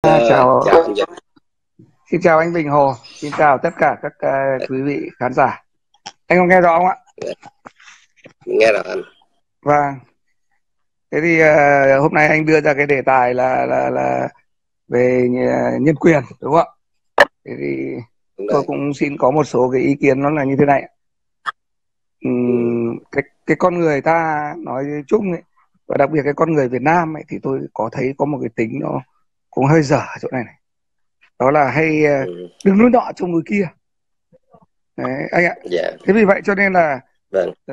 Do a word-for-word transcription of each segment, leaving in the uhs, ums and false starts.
À, Ờ, chào, chào anh Duy. xin chào anh Bình Hồ, xin chào tất cả các ờ, quý vị khán giả. Anh có nghe rõ không ạ? Nghe rồi anh. Vâng. Thế thì ờ, hôm nay anh đưa ra cái đề tài là là là về nh- nhân quyền, đúng không ạ? Thế thì Đúng tôi rồi. cũng xin có một số cái ý kiến nó là như thế này. Ừ. Ừm, cái cái con người ta nói chung ấy, và đặc biệt cái con người Việt Nam ấy, thì tôi có thấy có một cái tính nó cũng hơi dở ở chỗ này này. Đó là hay ờ, Ừ. đứng núi nọ trông núi kia. Đấy, anh ạ. Dạ. Thế vì vậy cho nên là Vâng. ờ,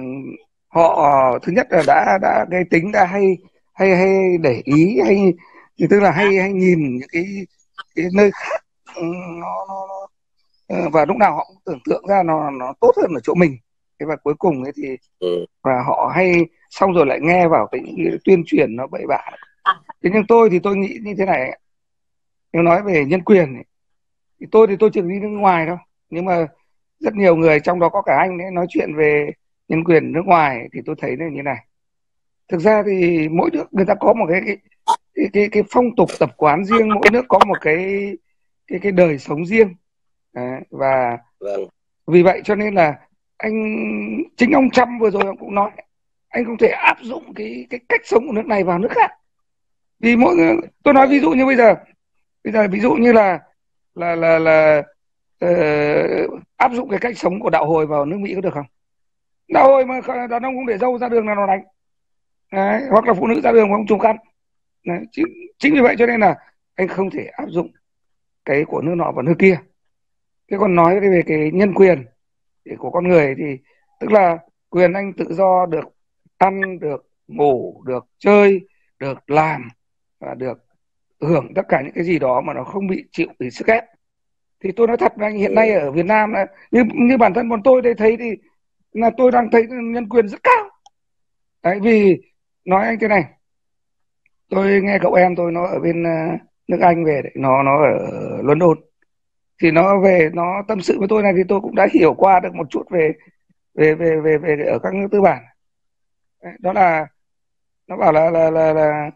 họ thứ nhất là đã đã cái tính đã hay hay hay để ý hay thì tức là hay hay nhìn những cái cái nơi khác, ừ, nó, nó, nó ờ, và lúc nào họ cũng tưởng tượng ra nó nó tốt hơn ở chỗ mình. Thế và cuối cùng ấy thì Ừ. và họ hay xong rồi lại nghe vào cái, cái tuyên truyền nó bậy bạ. Thế nhưng tôi thì tôi nghĩ như thế này ạ. Nếu nói về nhân quyền ấy, thì tôi thì tôi chưa đi nước ngoài đâu, nhưng mà rất nhiều người trong đó có cả anh ấy nói chuyện về nhân quyền nước ngoài thì tôi thấy là như này. Thực ra thì mỗi nước người ta có một cái cái cái cái, cái phong tục tập quán riêng, mỗi nước có một cái cái cái đời sống riêng. Đấy, và Vâng. vì vậy cho nên là anh chính ông Trump vừa rồi ông cũng nói anh không thể áp dụng cái cái cách sống của nước này vào nước khác, vì mỗi người, tôi nói ví Vâng. dụ như bây giờ bây giờ ví dụ như là là là là ờ, áp dụng cái cách sống của đạo hồi vào nước Mỹ có được không? Đạo hồi mà đàn ông không để dâu ra đường là nó đánh. Đấy, hoặc là phụ nữ ra đường mà không trùng khăn. Đấy, chính, chính vì vậy cho nên là anh không thể áp dụng cái của nước nọ vào nước kia. Thế còn nói về cái nhân quyền thì của con người thì tức là quyền anh tự do được ăn, được ngủ, được chơi, được làm và được hưởng tất cả những cái gì đó mà nó không bị chịu bị sức ép. Thì tôi nói thật với anh, hiện nay Ừ. ở Việt Nam là như như bản thân bọn tôi đây thấy thì là tôi đang thấy nhân quyền rất cao. Đấy, vì nói anh thế này, tôi nghe cậu em tôi nó ở bên ờ, nước Anh về đấy, nó nó ở London, thì nó về nó tâm sự với tôi này thì tôi cũng đã hiểu qua được một chút về về về về về ở các nước tư bản. Đấy, đó là nó bảo là là là, là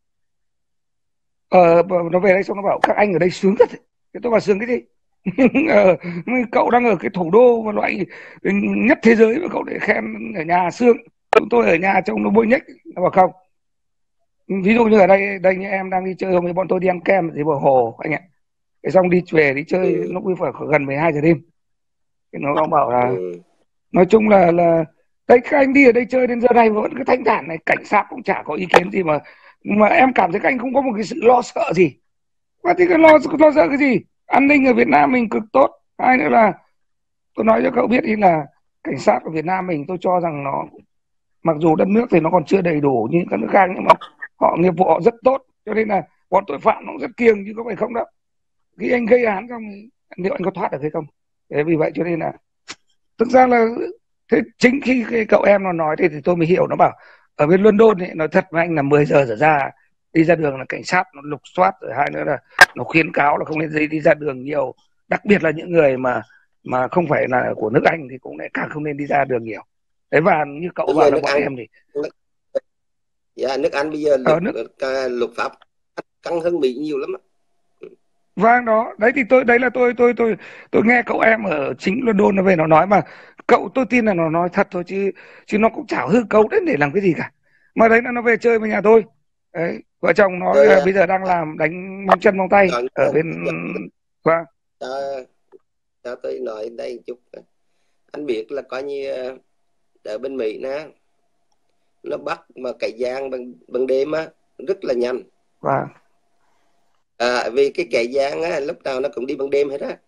ờ, nó về đây xong nó bảo các anh ở đây sướng thật. Thế tôi bảo sướng cái gì? ờ, Cậu đang ở cái thủ đô mà loại nhất thế giới mà cậu để khen ở nhà sướng, chúng tôi ở nhà trông nó bôi nhếch. Nó bảo không, ví dụ như ở đây đây như em đang đi chơi, hôm nay bọn tôi đi ăn kem thì bờ hồ anh ạ, cái xong đi về đi chơi Ừ. lúc ấy phải gần mười hai giờ đêm. Thì nó nó bảo là Ừ. nói chung là là đấy, các anh đi ở đây chơi đến giờ này mà vẫn cứ thanh thản này, cảnh sát cũng chả có ý kiến gì mà mà em cảm thấy các anh không có một cái sự lo sợ gì. Và thì cái lo lo sợ cái gì? An ninh ở Việt Nam mình cực tốt. Hai nữa là tôi nói cho cậu biết đi là cảnh sát của Việt Nam mình tôi cho rằng nó, mặc dù đất nước thì nó còn chưa đầy đủ như các nước khác, nhưng mà họ nghiệp vụ họ rất tốt, cho nên là bọn tội phạm nó cũng rất kiêng chứ có phải không đâu. Khi anh gây án xong thì liệu anh có thoát được hay không? Thế vì vậy cho nên là thực ra là thế chính khi cái cậu em nó nói thì, thì tôi mới hiểu. Nó bảo ở bên London ấy, nói thật với anh là mười giờ trở ra đi ra đường là cảnh sát nó lục soát, rồi hai nữa là nó khuyến cáo là không nên đi, đi ra đường nhiều, đặc biệt là những người mà mà không phải là của nước Anh thì cũng lại càng không nên đi ra đường nhiều. Thế và như cậu Bây bảo giờ là nước bọn Anh, em thì nước, dạ, nước Anh bây giờ luật ở nước ca- luật pháp căng hơn Mỹ nhiều lắm á. vang đó đấy, thì tôi đấy là tôi tôi tôi tôi nghe cậu em ở chính London nó về nó nói mà cậu, tôi tin là nó nói thật thôi, chứ chứ nó cũng chả hư cấu đến để làm cái gì cả. Mà đấy là nó về chơi với nhà tôi. Đấy, vợ chồng nó Rồi là à, bây giờ đang làm đánh móng chân móng tay chọn ở bên. Vâng. cho, cho tôi nói đây một chút. Anh biết là coi như à, ở bên Mỹ nè, nó bắt mà cải giang bằng bằng đêm á rất là nhanh. Vâng. À, vì cái kẻ gian á lúc nào nó cũng đi ban đêm hết á,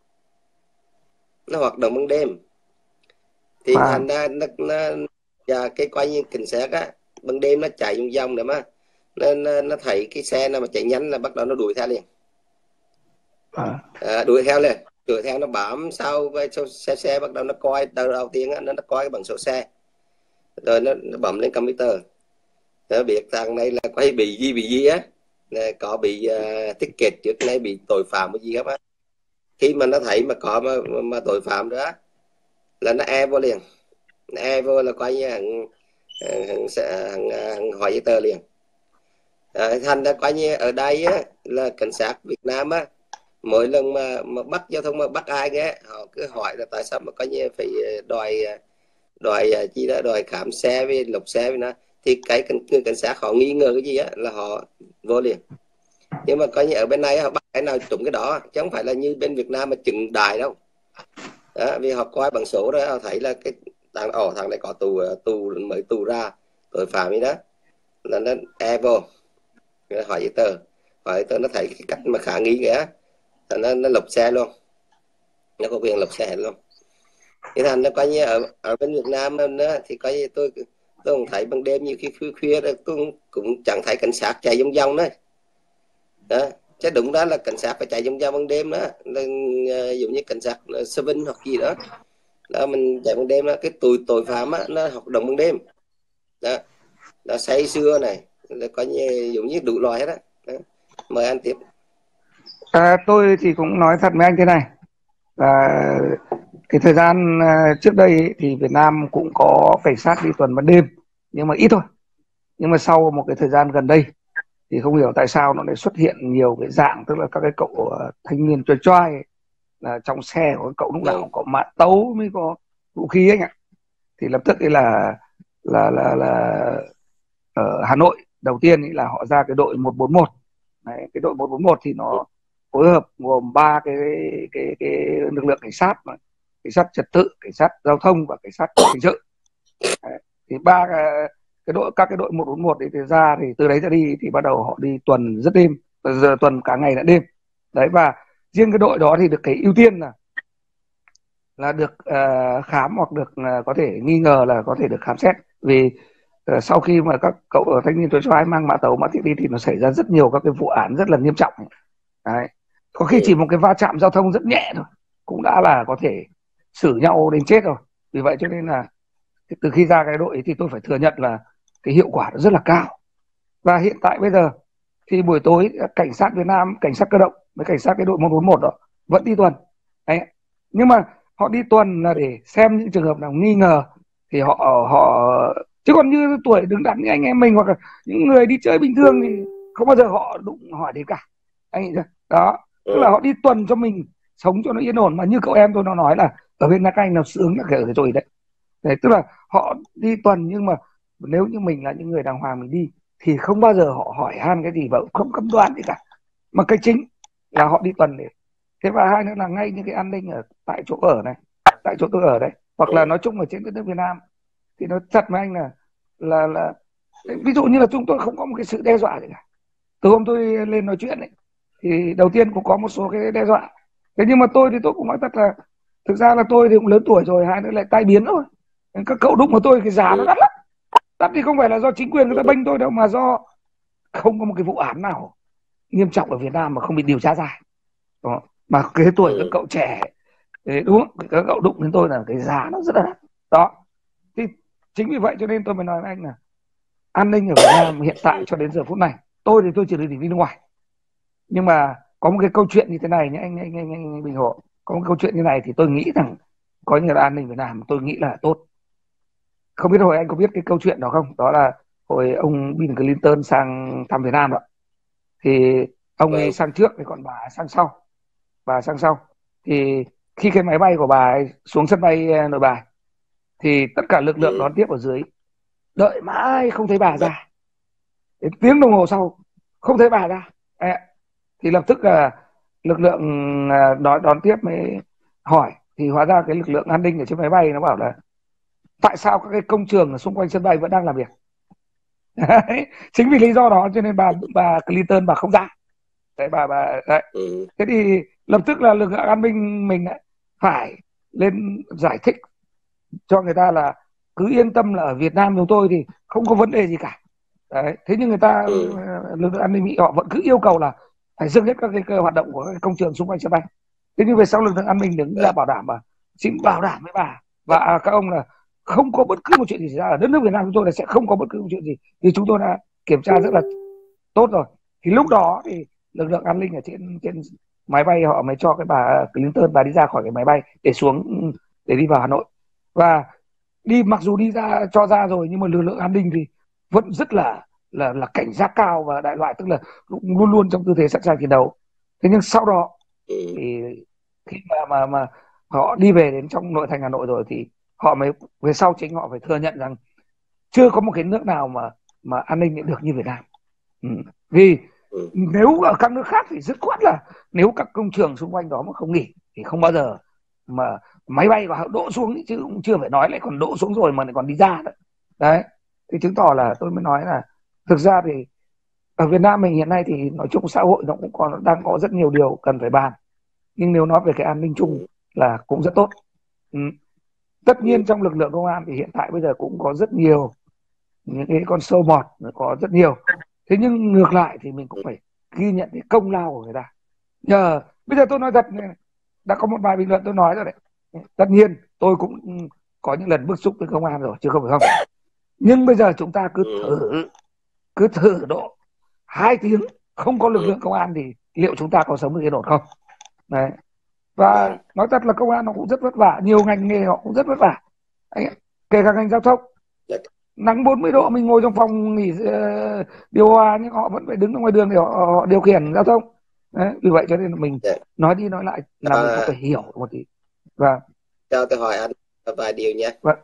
nó hoạt động ban đêm, thì Vâng. thành ra nó, nó và cái coi như cảnh sát á ban đêm nó chạy vòng vòng nữa mà nên nó, nó thấy cái xe nào mà chạy nhanh là bắt đầu nó đuổi theo liền. Vâng. À, đuổi theo liền, đuổi theo nó bám sau với số xe, xe bắt đầu nó coi đầu đầu tiên á, nó nó coi bằng số xe, rồi nó, nó bấm lên computer, nó biết thằng này là quay bị gì bị gì á, có bị uh, ticket trước nay bị tội phạm cái gì không á. Khi mà nó thấy mà có mà, mà tội phạm đó là nó e vô liền, nó e vô là coi như hàng hàng, hàng, hàng, hàng hỏi giấy tờ liền. À, thành ra coi như ở đây á là cảnh sát Việt Nam á, mỗi lần mà mà bắt giao thông mà bắt ai ghé họ cứ hỏi là tại sao mà coi như phải đòi đòi chi đó đòi khám xe với lục xe với nó, thì cái người cảnh sát họ nghi ngờ cái gì á là họ vô liền. Nhưng mà coi như ở bên này họ bắt cái nào trúng cái đó, chứ không phải là như bên Việt Nam mà chừng đài đâu đó, vì họ coi bằng số đó họ thấy là cái thằng ồ thằng này có tù tù mới tù ra tội phạm gì đó là nó e vô hỏi giấy tờ, hỏi giấy tờ nó thấy cái cách mà khả nghi kìa nó nó lục xe luôn, nó có quyền lục xe luôn. Thì thành nó coi như ở ở bên Việt Nam nữa thì coi như tôi tôi cũng thấy ban đêm nhiều khi khuya khuya tôi cũng, cũng chẳng thấy cảnh sát chạy vòng vòng đấy đó. Chứ đúng đó là cảnh sát phải chạy vòng vòng ban đêm đó, là uh, giống như cảnh sát Seven hoặc gì đó đó, mình chạy ban đêm đó, cái tội tội phạm á nó hoạt động ban đêm đó, nó say sưa này là coi như giống như đủ loại hết đó. đó Mời anh tiếp. À, tôi thì cũng nói thật với anh thế này là cái thời gian uh, trước đây ấy, thì Việt Nam cũng có cảnh sát đi tuần ban đêm nhưng mà ít thôi. Nhưng mà sau một cái thời gian gần đây thì không hiểu tại sao nó lại xuất hiện nhiều cái dạng, tức là các cái cậu uh, thanh niên choai choai ấy, là trong xe của các cậu lúc nào cũng có mã tấu mới có vũ khí anh ạ. Thì lập tức ấy là là là là ở Hà Nội đầu tiên ấy là họ ra cái đội một bốn một. Đấy, cái đội một bốn một thì nó phối hợp gồm ba cái cái cái lực lượng cảnh sát mà, cảnh sát trật tự, cảnh sát giao thông và cảnh sát hình sự. Đấy, thì ba cái, cái đội các cái đội một bốn một đấy thì ra thì từ đấy ra đi thì bắt đầu họ đi tuần rất đêm, giờ tuần cả ngày lẫn đêm. Đấy, và riêng cái đội đó thì được cái ưu tiên là là được uh, khám hoặc được uh, có thể nghi ngờ là có thể được khám xét, vì uh, sau khi mà các cậu ở thanh niên choai mang mã tấu mã thiết đi thì nó xảy ra rất nhiều các cái vụ án rất là nghiêm trọng. Đấy, có khi chỉ một cái va chạm giao thông rất nhẹ thôi cũng đã là có thể xử nhau đến chết rồi. Vì vậy cho nên là từ khi ra cái đội ấy thì tôi phải thừa nhận là cái hiệu quả nó rất là cao. Và hiện tại bây giờ thì buổi tối cảnh sát Việt Nam, cảnh sát cơ động với cảnh sát cái đội một bốn một đó vẫn đi tuần. Đấy, nhưng mà họ đi tuần là để xem những trường hợp nào nghi ngờ thì họ họ chứ còn như tuổi đứng đắn như anh em mình hoặc là những người đi chơi bình thường thì không bao giờ họ đụng hỏi đến cả anh nghĩ đó. Tức là họ đi tuần cho mình sống cho nó yên ổn, mà như cậu em tôi nó nói là ở bên Nam Anh nó sướng là cái ở rồi đấy. Đấy, tức là họ đi tuần nhưng mà nếu như mình là những người đàng hoàng mình đi thì không bao giờ họ hỏi han cái gì và không cấm đoán gì cả, mà cái chính là họ đi tuần để thế. Và hai nữa là ngay những cái an ninh ở tại chỗ ở này, tại chỗ tôi ở đây hoặc là nói chung ở trên đất nước Việt Nam thì nó thật với anh là là là ví dụ như là chúng tôi không có một cái sự đe dọa gì cả. Từ hôm tôi lên nói chuyện ấy thì đầu tiên cũng có một số cái đe dọa, thế nhưng mà tôi thì tôi cũng nói thật là thực ra là tôi thì cũng lớn tuổi rồi, hai nữa lại tai biến rồi, các cậu đụng của tôi cái giá nó đắt lắm. Đắt thì không phải là do chính quyền người ta bênh tôi đâu, mà do không có một cái vụ án nào nghiêm trọng ở Việt Nam mà không bị điều tra ra đó. Mà cái tuổi các cậu trẻ đấy, đúng không? Các cậu đụng đến tôi là cái giá nó rất là đắt đó. Thì chính vì vậy cho nên tôi mới nói với anh là an ninh ở Việt Nam hiện tại cho đến giờ phút này, tôi thì tôi chỉ được đi nước ngoài, nhưng mà có một cái câu chuyện như thế này nhé anh, anh, anh, anh, anh Bình Hồ, có một câu chuyện như này thì tôi nghĩ rằng có như là an ninh Việt Nam tôi nghĩ là tốt. Không biết hồi anh có biết cái câu chuyện đó không, đó là hồi ông Bill Clinton sang thăm Việt Nam đó, thì ông ấy sang trước thì còn bà ấy sang sau, bà sang sau thì khi cái máy bay của bà ấy xuống sân bay Nội Bài thì tất cả lực lượng đón tiếp ở dưới đợi mãi không thấy bà ra, đến tiếng đồng hồ sau không thấy bà ra. Đấy, thì lập tức là lực lượng đón đón tiếp mới hỏi, thì hóa ra cái lực lượng an ninh ở trên máy bay nó bảo là tại sao các cái công trường ở xung quanh sân bay vẫn đang làm việc. Đấy, chính vì lý do đó cho nên bà bà Clinton bà không ra. Đấy, bà bà đấy. Thế thì lập tức là lực lượng an ninh mình lại phải lên giải thích cho người ta là cứ yên tâm là ở Việt Nam chúng tôi thì không có vấn đề gì cả. Đấy, thế nhưng người ta ừ. lực lượng an ninh Mỹ họ vẫn cứ yêu cầu là phải dừng hết các cái, cái hoạt động của các công trường xung quanh sân bay. Thế nhưng về sau lực lượng an ninh đứng ra bảo đảm mà xin bảo đảm với bà và các ông là không có bất cứ một chuyện gì xảy ra ở đất nước Việt Nam chúng tôi là sẽ không có bất cứ một chuyện gì, vì chúng tôi đã kiểm tra rất là tốt rồi. Thì lúc đó thì lực lượng an ninh ở trên trên máy bay họ mới cho cái bà Clinton bà đi ra khỏi cái máy bay để xuống để đi vào Hà Nội. Và đi mặc dù đi ra cho ra rồi nhưng mà lực lượng an ninh thì vẫn rất là là là cảnh giác cao và đại loại, tức là luôn luôn trong tư thế sẵn sàng chiến đấu. Thế nhưng sau đó ừ, thì khi mà mà mà họ đi về đến trong nội thành Hà Nội rồi thì họ mới về sau chính họ phải thừa nhận rằng chưa có một cái nước nào mà mà an ninh được như Việt Nam. Ừ. Vì ừ, nếu ở các nước khác thì dứt khoát là nếu các công trường xung quanh đó mà không nghỉ thì không bao giờ mà máy bay vào đỗ xuống ý, chứ cũng chưa phải nói lại còn đỗ xuống rồi mà lại còn đi ra đấy. Đấy thì chứng tỏ là tôi mới nói là thực ra thì ở Việt Nam mình hiện nay thì nói chung xã hội nó cũng còn đang có rất nhiều điều cần phải bàn, nhưng nếu nói về cái an ninh chung ừ, là cũng rất tốt. Ừ. Tất ừ, nhiên trong lực lượng công an thì hiện tại bây giờ cũng có rất nhiều những cái con sâu mọt, có rất nhiều. Thế nhưng ngược lại thì mình cũng ừ, phải ghi nhận cái công lao của người ta. Nhờ bây giờ tôi nói thật này, đã có một vài bình luận tôi nói rồi đấy, tất nhiên tôi cũng có những lần bức xúc với công an rồi chứ không phải không, nhưng bây giờ chúng ta cứ ừ, thử cứ thử độ hai tiếng không có lực ừ, lượng công an thì liệu chúng ta có sống được yên ổn không? Đấy. Và vâng, nói thật là công an nó cũng rất vất vả, nhiều ngành nghề họ cũng rất vất vả. Đấy. Kể cả ngành giao thông, dạ, nắng bốn mươi độ ừ, mình ngồi trong phòng nghỉ uh, điều hòa nhưng họ vẫn phải đứng ở ngoài đường để họ, họ điều khiển giao thông. Đấy. Vì vậy cho nên là mình dạ. nói đi nói lại là mình cũng À, phải hiểu một tí. Và cho tôi hỏi anh vài điều nha. và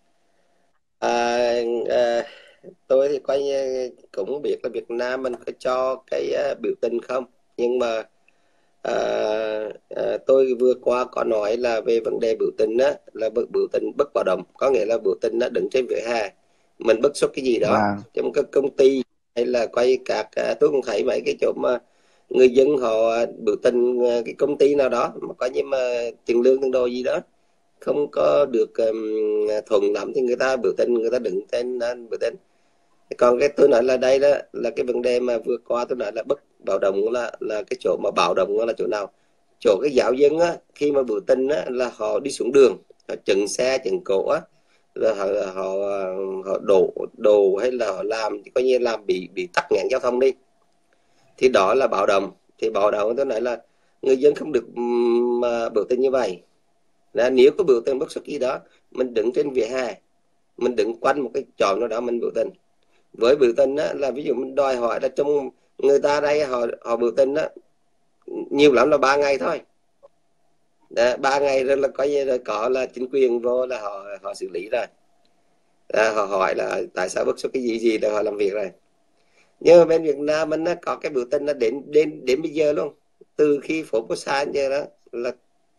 À, à, tôi thì coi như cũng biết là Việt Nam mình có cho cái à, biểu tình không, nhưng mà à, à, tôi vừa qua có nói là về vấn đề biểu tình á, là biểu biểu tình bất bạo động, có nghĩa là biểu tình nó đứng trên vỉa hè, mình bức xúc cái gì đó và trong các công ty hay là quay các à, tôi cũng thấy mấy cái chỗ mà người dân họ biểu tình à, cái công ty nào đó mà coi như mà tiền lương tiền đồ gì đó không có được um, thuận lắm thì người ta biểu tình, người ta đứng trên uh, biểu tình. Còn cái tôi nói là đây đó là cái vấn đề mà vừa qua tôi nói là bất bạo động, là là cái chỗ mà bạo động là chỗ nào, chỗ cái giáo dân á, khi mà biểu tình á là họ đi xuống đường, họ chặn xe chặn cổ á, là họ họ họ đổ đồ hay là họ làm coi như làm bị bị tắc nghẽn giao thông đi, thì đó là bạo động. Thì bạo động tôi nói là người dân không được mà biểu tình như vậy. Là nếu có biểu tình bất xuất gì đó, mình đứng trên vỉa hè, mình đứng quanh một cái tròn nào đó mình biểu tình. Với biểu tình á, là ví dụ mình đòi hỏi là trong người ta đây họ họ biểu tình á, nhiều lắm là ba ngày thôi. Đó, ba ngày rồi là coi như là có là chính quyền vô là họ họ xử lý rồi. Đó, họ hỏi là tại sao bất xuất cái gì gì là họ làm việc rồi. Nhưng mà bên Việt Nam mình nó có cái biểu tình là đến đến đến bây giờ luôn, từ khi phố Posa giờ đó là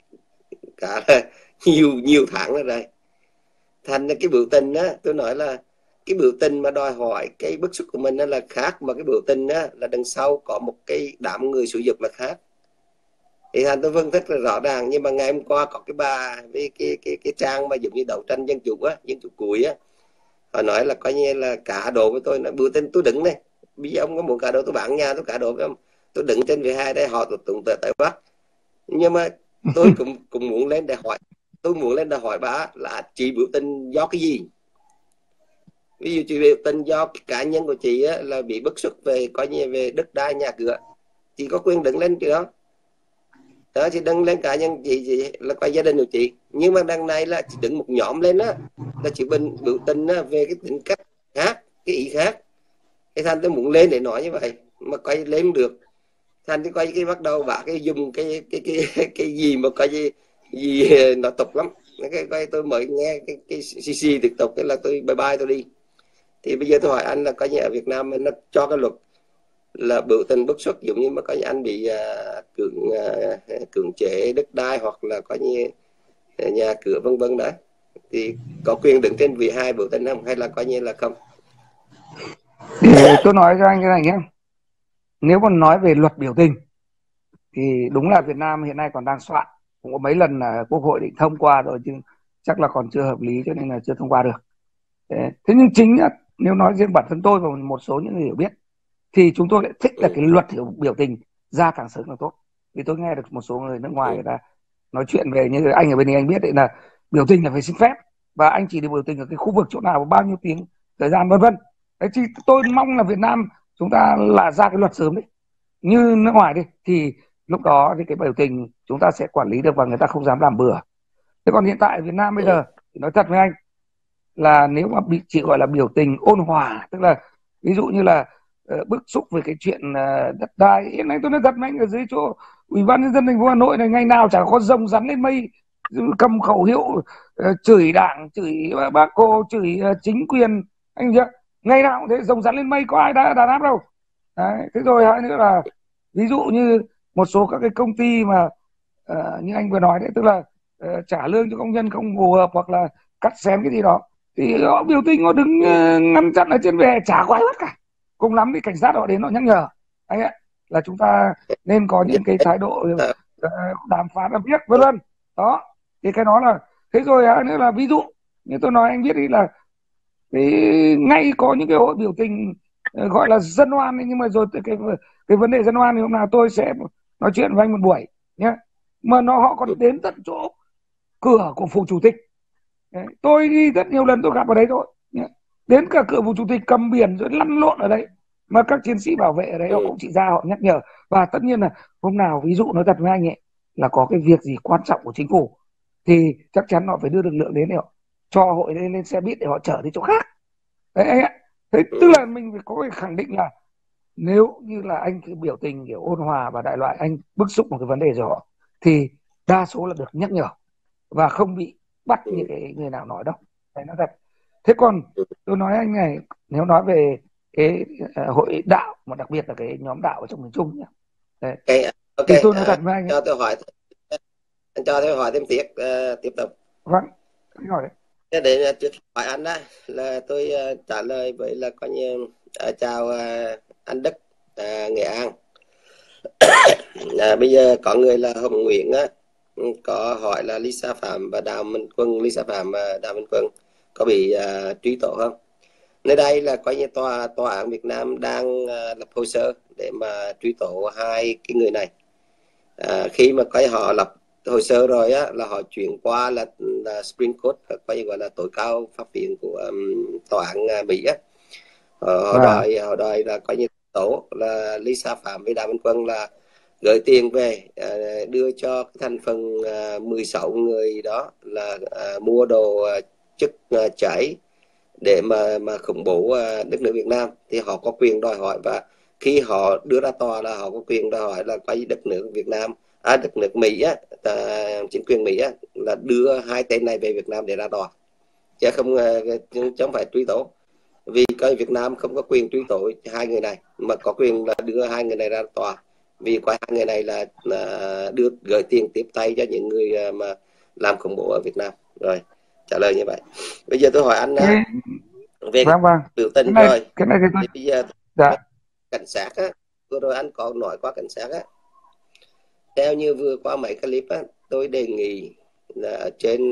cả là nhiều nhiều tháng rồi. Thành ra cái biểu tình á, tôi nói là cái biểu tình mà đòi hỏi cái bức xúc của mình á là khác, mà cái biểu tình á là đằng sau có một cái đám người sử dụng là khác. Thì thành tôi phân tích là rõ ràng. Nhưng mà ngày hôm qua có cái bà với cái cái cái trang mà giống như đấu tranh dân chủ á, dân chủ cùi á, họ nói là coi như là cả đồ với tôi, là biểu tình tôi đứng đây, bây giờ ông có muốn cả đồ tôi bán nhà tôi cả đồ với ông, tôi đứng trên vỉa hè đây họ tụng tới tới bắt. Nhưng mà tôi cũng cũng muốn lên để hỏi, tôi muốn lên để hỏi bà là chị biểu tình do cái gì. Ví dụ chị biểu tình do cái cá nhân của chị á, là bị bức xúc về coi như về đất đai nhà cửa, chị có quyền đứng lên cái đó. Đó, chị đứng lên cá nhân chị, chị là coi gia đình của chị. Nhưng mà đằng này là chị đứng một nhóm lên á, là chị bình biểu tình á, về cái tính cách khác, cái ý khác. Cái thành tôi muốn lên để nói như vậy mà coi lên không được. Thành thì coi cái bắt đầu bà cái dùng cái cái cái cái, cái gì mà coi gì gì nó tục lắm. Cái coi tôi mới nghe cái cái xì xì tiếp tục cái là tôi bye bye tôi đi. Thì bây giờ tôi hỏi anh là coi như ở Việt Nam nó cho cái luật là biểu tình bức xúc giống như mà coi như anh bị uh, cưỡng uh, cưỡng chế đất đai hoặc là coi như nhà cửa vân vân đó, thì có quyền đứng trên vị hai biểu tình không, hay là coi như là không? để tôi nói cho anh cái này nhé, nếu mà nói về luật biểu tình thì đúng là Việt Nam hiện nay còn đang soạn, cũng có mấy lần là Quốc hội định thông qua rồi chứ chắc là còn chưa hợp lý cho nên là chưa thông qua được. Thế, thế nhưng chính là nếu nói riêng bản thân tôi và một số những người hiểu biết thì chúng tôi lại thích là Ừ, cái luật biểu tình ra càng sớm càng tốt. Vì tôi nghe được một số người nước ngoài ừ, người ta nói chuyện về, như anh ở bên này anh biết đấy, là biểu tình là phải xin phép và anh chỉ được biểu tình ở cái khu vực chỗ nào bao nhiêu tiếng thời gian vân vân. Đấy thì tôi mong là Việt Nam chúng ta là ra cái luật sớm đấy, như nước ngoài đi, thì lúc đó thì cái biểu tình chúng ta sẽ quản lý được và người ta không dám làm bừa. Thế còn hiện tại ở Việt Nam bây ừ, giờ thì nói thật với anh là nếu mà bị chỉ gọi là biểu tình ôn hòa, tức là ví dụ như là uh, bức xúc về cái chuyện uh, đất đai. Hiện nay tôi nói thật với anh, ở dưới chỗ ủy ban nhân dân thành phố Hà Nội này ngày nào chả có rồng rắn lên mây, cầm khẩu hiệu uh, chửi đảng, chửi uh, bác Hồ, chửi uh, chính quyền, anh chưa, ngày nào cũng thế, rồng rắn lên mây, có ai đã đàn áp đâu. Đấy. Thế rồi hai nữa là ví dụ như một số các cái công ty mà uh, như anh vừa nói đấy, tức là uh, trả lương cho công nhân không phù hợp hoặc là cắt xén cái gì đó, thì họ biểu tình, họ đứng uh, ngăn chặn ở trên vỉa hè, chả có ai bắt cả. Cùng lắm thì cảnh sát họ đến họ nhắc nhở anh ạ, là chúng ta nên có những cái thái độ uh, đàm phán làm việc vân vân. Đó thì cái đó là thế. Rồi hai nữa là ví dụ như tôi nói anh biết đi, là thì ngay có những cái hội biểu tình uh, gọi là dân oan ấy, nhưng mà rồi cái cái vấn đề dân oan thì hôm nào tôi sẽ nói chuyện với anh một buổi nhé. Mà nó họ còn đến tận chỗ cửa của phủ chủ tịch. Đấy. Tôi đi rất nhiều lần tôi gặp ở đấy rồi nhé. Đến cả cửa phủ chủ tịch cầm biển rồi lăn lộn ở đấy, mà các chiến sĩ bảo vệ ở đấy họ cũng chỉ ra họ nhắc nhở. Và tất nhiên là hôm nào ví dụ nói thật với anh ấy là có cái việc gì quan trọng của chính phủ thì chắc chắn họ phải đưa lực lượng đến để họ cho hội lên lên xe buýt để họ chở đi chỗ khác. Đấy anh ạ. Thế tức là mình phải có cái khẳng định là nếu như là anh cứ biểu tình kiểu ôn hòa và đại loại, anh bức xúc một cái vấn đề rồi họ, thì đa số là được nhắc nhở và không bị bắt như cái người nào nói đâu. Đấy, nói thật. Thế còn tôi nói anh này, nếu nói về cái uh, hội đạo mà đặc biệt là cái nhóm đạo ở trong miền Trung nhé. Đấy. Okay, okay. Thì tôi nói thật với anh ấy, cho tôi hỏi anh cho tôi hỏi thêm tiếp uh, tiếp tục. Vâng, anh hỏi đấy. Thế để trước hỏi anh đó là tôi uh, trả lời với là coi như uh, chào uh, anh Đức uh, Nghệ An. À, bây giờ có người là Hồng Nguyễn á, có hỏi là Lisa Phạm và Đào Minh Quân, Lisa Phạm và Đào Minh Quân có bị uh, truy tố không? Nơi đây là coi như tòa tòa án Việt Nam đang uh, lập hồ sơ để mà truy tố hai cái người này. À, khi mà coi họ lập hồ sơ rồi á, là họ chuyển qua là, là Supreme Court, coi như gọi là tối cao pháp viện của um, tòa án uh, Mỹ á. Họ, họ đòi họ đòi là coi như tố là Lisa Phạm với Đào Minh Quân là gửi tiền về uh, đưa cho cái thành phần uh, mười sáu người đó là uh, mua đồ uh, chất uh, chảy để mà mà khủng bố uh, đất nước Việt Nam. Thì họ có quyền đòi hỏi, và khi họ đưa ra tòa là họ có quyền đòi hỏi là coi đất nước Việt Nam, à, đất nước Mỹ á, uh, chính quyền Mỹ á, là đưa hai tên này về Việt Nam để ra tòa, chứ không uh, chứ không phải truy tố. Vì coi Việt Nam không có quyền truy tố hai người này, mà có quyền là đưa hai người này ra tòa, vì coi hai người này là, là đưa gửi tiền tiếp tay cho những người mà làm khủng bố ở Việt Nam. Rồi, trả lời như vậy. Bây giờ tôi hỏi anh Thế, về vâng, vâng. biểu tình Cái này, rồi. cái này thì tôi... Thì bây giờ dạ. cảnh sát á, vừa rồi anh có nói qua cảnh sát á. Theo như vừa qua mấy clip á, tôi đề nghị là trên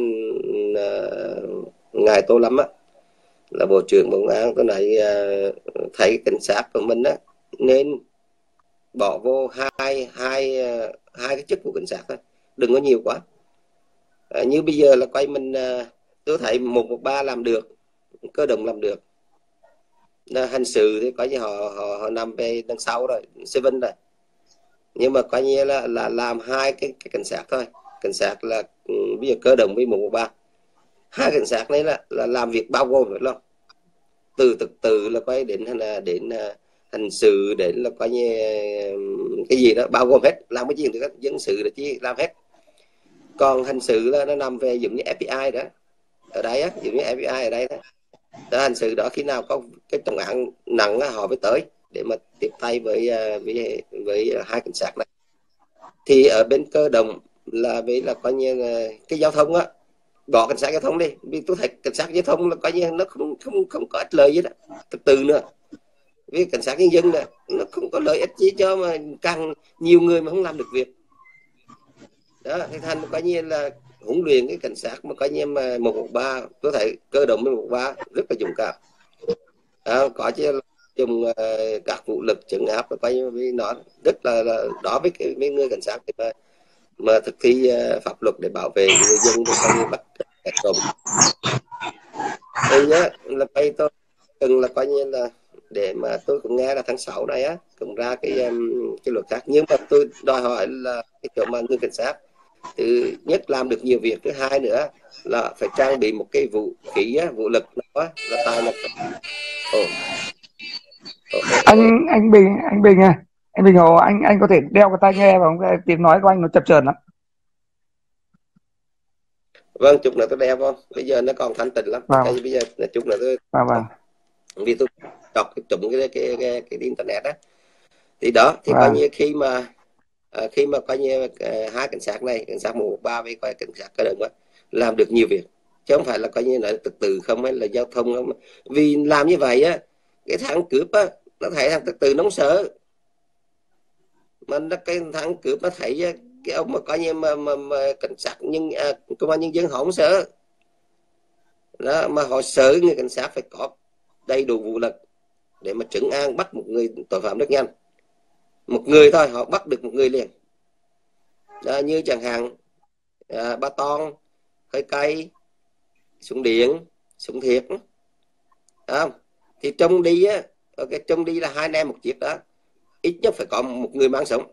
uh, ngài Tô Lâm á, là Bộ trưởng Bộ Công an, tôi nói uh, thấy cảnh sát của mình á nên bỏ vô hai hai uh, hai cái chức vụ cảnh sát thôi, đừng có nhiều quá. Uh, như bây giờ là quay mình uh, tôi thấy một một ba làm được, cơ động làm được, uh, hành sự thì coi như họ họ, họ nằm về đằng sau rồi, seven rồi, nhưng mà coi như là là làm hai cái, cái cảnh sát thôi. Cảnh sát là um, bây giờ cơ động với một một ba, hai cảnh sát này là là làm việc bao gồm phải không, từ từ từ là quay đến là đến uh, hành sự, đến là coi như cái gì đó bao gồm hết, làm cái gì thì dân sự là chỉ làm hết. Còn hành sự là nó nằm về giống như ép bê i đó ở đây á, giống như ép bê i ở đây đó. Đó, hành sự đó khi nào có cái trọng án nặng á, họ mới tới để mà tiếp tay với với với hai cảnh sát này. Thì ở bên cơ động là với là coi như là cái giao thông á, bỏ cảnh sát giao thông đi, vì tôi thấy cảnh sát giao thông là coi như nó không không không có ích lợi gì đó, từ từ nữa. Vì cảnh sát nhân dân này nó không có lợi ích gì cho mà càng nhiều người mà không làm được việc đó. Thì thành coi như là huấn luyện cái cảnh sát mà coi như mà một một ba, tôi thấy cơ động với một một ba rất là dũng cảm, à, có chứ là dùng uh, các vũ lực trấn áp, coi như với nó rất là, là đó với cái với người cảnh sát thì mà, mà thực thi uh, pháp luật để bảo vệ người dân, để coi như bắt kẻ trộm. Đây nhá, là đây tôi từng là coi như là để mà tôi cũng nghe là tháng sáu này á cũng ra cái um, cái luật khác, nhưng mà tôi đòi hỏi là cái chỗ mà người cảnh sát thứ nhất làm được nhiều việc, thứ hai nữa là phải trang bị một cái vũ khí á, vũ lực đó là tài lực. Ồ. anh anh Bình anh Bình à anh Bình Hồ, anh anh có thể đeo cái tai nghe vào không? Cái tiếng nói của anh nó chập chờn lắm. Vâng, chục nữa tôi đeo không, bây giờ nó còn thanh tịnh lắm, cái Vào bây giờ chục nữa tôi vào vào vì tôi đọc cái trụng cái cái cái, cái, internet á, thì đó thì coi vào như khi mà à, khi mà coi như à, hai cảnh sát này, cảnh sát một ba với coi cảnh sát cơ động á, làm được nhiều việc chứ không phải là coi như là trật tự không hay là giao thông không, vì làm như vậy á cái thằng cướp á nó thấy thằng trật tự nóng sợ, mà nó cái thằng cướp nó thấy á, cái ông mà coi như mà, mà, mà cảnh sát nhưng à, công an nhân dân họ không sợ đó, mà họ sợ người cảnh sát phải có đầy đủ vũ lực để mà trấn an bắt một người tội phạm rất nhanh, một người thôi họ bắt được một người liền đó, như chẳng hạn à, ba ton, hơi cay, súng điện, súng thiệt, không thì trong đi á, ok trong đi là hai anh em một chiếc đó, ít nhất phải có một người mang súng,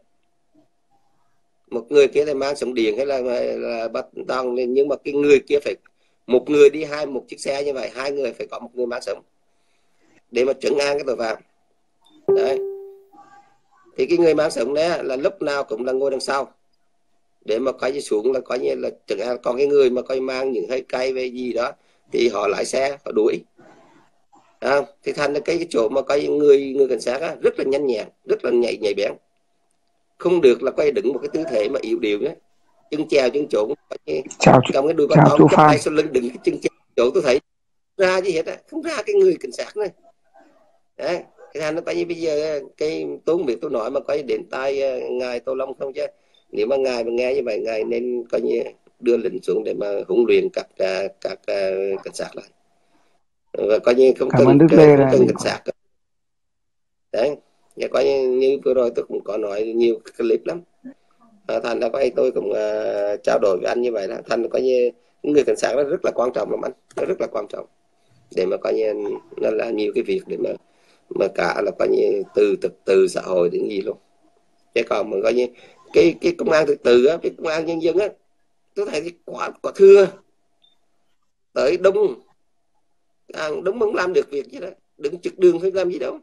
một người kia thì mang súng điện hay là, là ba ton, nhưng mà cái người kia phải một người đi hai một chiếc xe như vậy, hai người phải có một người mang súng để mà trấn an cái tội phạm đấy. Thì cái người mang súng đấy là lúc nào cũng là ngồi đằng sau để mà coi như xuống là coi như là chẳng hạn, còn cái người mà coi mang những hơi cay về gì đó thì họ lái xe họ đuổi à, thì thành là cái, cái chỗ mà coi người người cảnh sát á, rất là nhanh nhẹn, rất là nhạy nhạy bén, không được là quay đứng một cái tư thế mà yếu điệu nhé, chân chèo chân trộn, chào cầm cái đuôi ba chào tông chú chắp Phan. tay sau lưng đừng cái chân chèo chỗ tôi thấy ra gì hết á, không ra cái người cảnh sát này đấy. Cái thành nó coi như bây giờ cái tôi không biết tôi nói mà coi đến tai ngài Tô Long không, chứ nếu mà ngài mà nghe như vậy ngài nên coi như đưa lệnh xuống để mà huấn luyện các các, các uh, cảnh sát lại, và coi như không Cảm cần ơn Đức Lê không là cần mình cảnh khỏe. sát đấy. Và coi như, như vừa rồi tôi cũng có nói nhiều clip lắm à, thành ra coi tôi cũng uh, trao đổi với anh như vậy đó, thành coi như người cảnh sát nó rất là quan trọng lắm anh, nó rất là quan trọng để mà coi như nó là nhiều cái việc để mà mà cả là coi như từ từ, từ xã hội đến gì luôn, chứ còn mà coi như cái cái công an từ từ á, cái công an nhân dân á, tôi thấy quá quá thưa tới đông à, đúng không làm được việc chứ đó, đứng trực đường phải làm gì đâu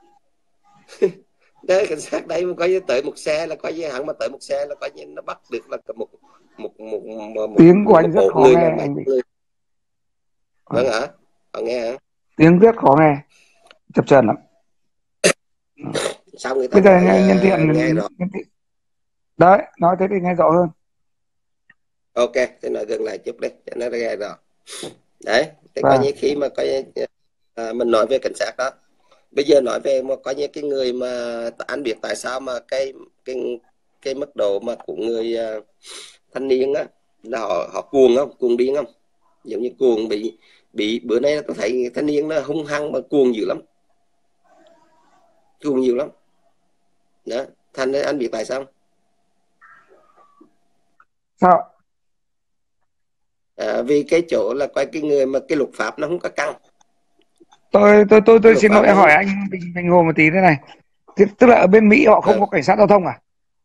đấy. Cảnh sát đây mà coi như tới một xe là coi như hẳn mà tới một xe là coi như nó bắt được là một một một một, một, Tiếng của anh một rất ổ khó người là nghe mấy anh Bình. người. Ờ, Vâng hả? Họ nghe hả? tiếng rất khó nghe, chập chờn lắm. Ờ. Sao người ta Bây giờ nói nhân, nhân tiện uh, nghe rõ? nhân tiện đấy nói thế thì nghe rõ hơn. Ok, thế nói gần lại chút đi cho nó nghe rõ đấy. Thì coi Và như khi mà coi như, à, mình nói về cảnh sát đó, bây giờ nói về một coi như cái người mà anh biết tại sao mà cái cái cái mức độ mà của người uh, thanh niên á là họ họ cuồng không, cuồng điên không, giống như cuồng bị bị bữa nay tôi thấy thanh niên nó hung hăng mà cuồng dữ lắm, cuồng nhiều lắm đó. Thành anh biết tại sao? sao À, vì cái chỗ là coi cái người mà cái luật pháp nó không có căng, tôi tôi tôi cái tôi luật xin pháp lỗi nó hỏi không anh Bình, Bình Hồ một tí thế này. Thế, tức là ở bên Mỹ họ không ờ, có cảnh sát giao thông à?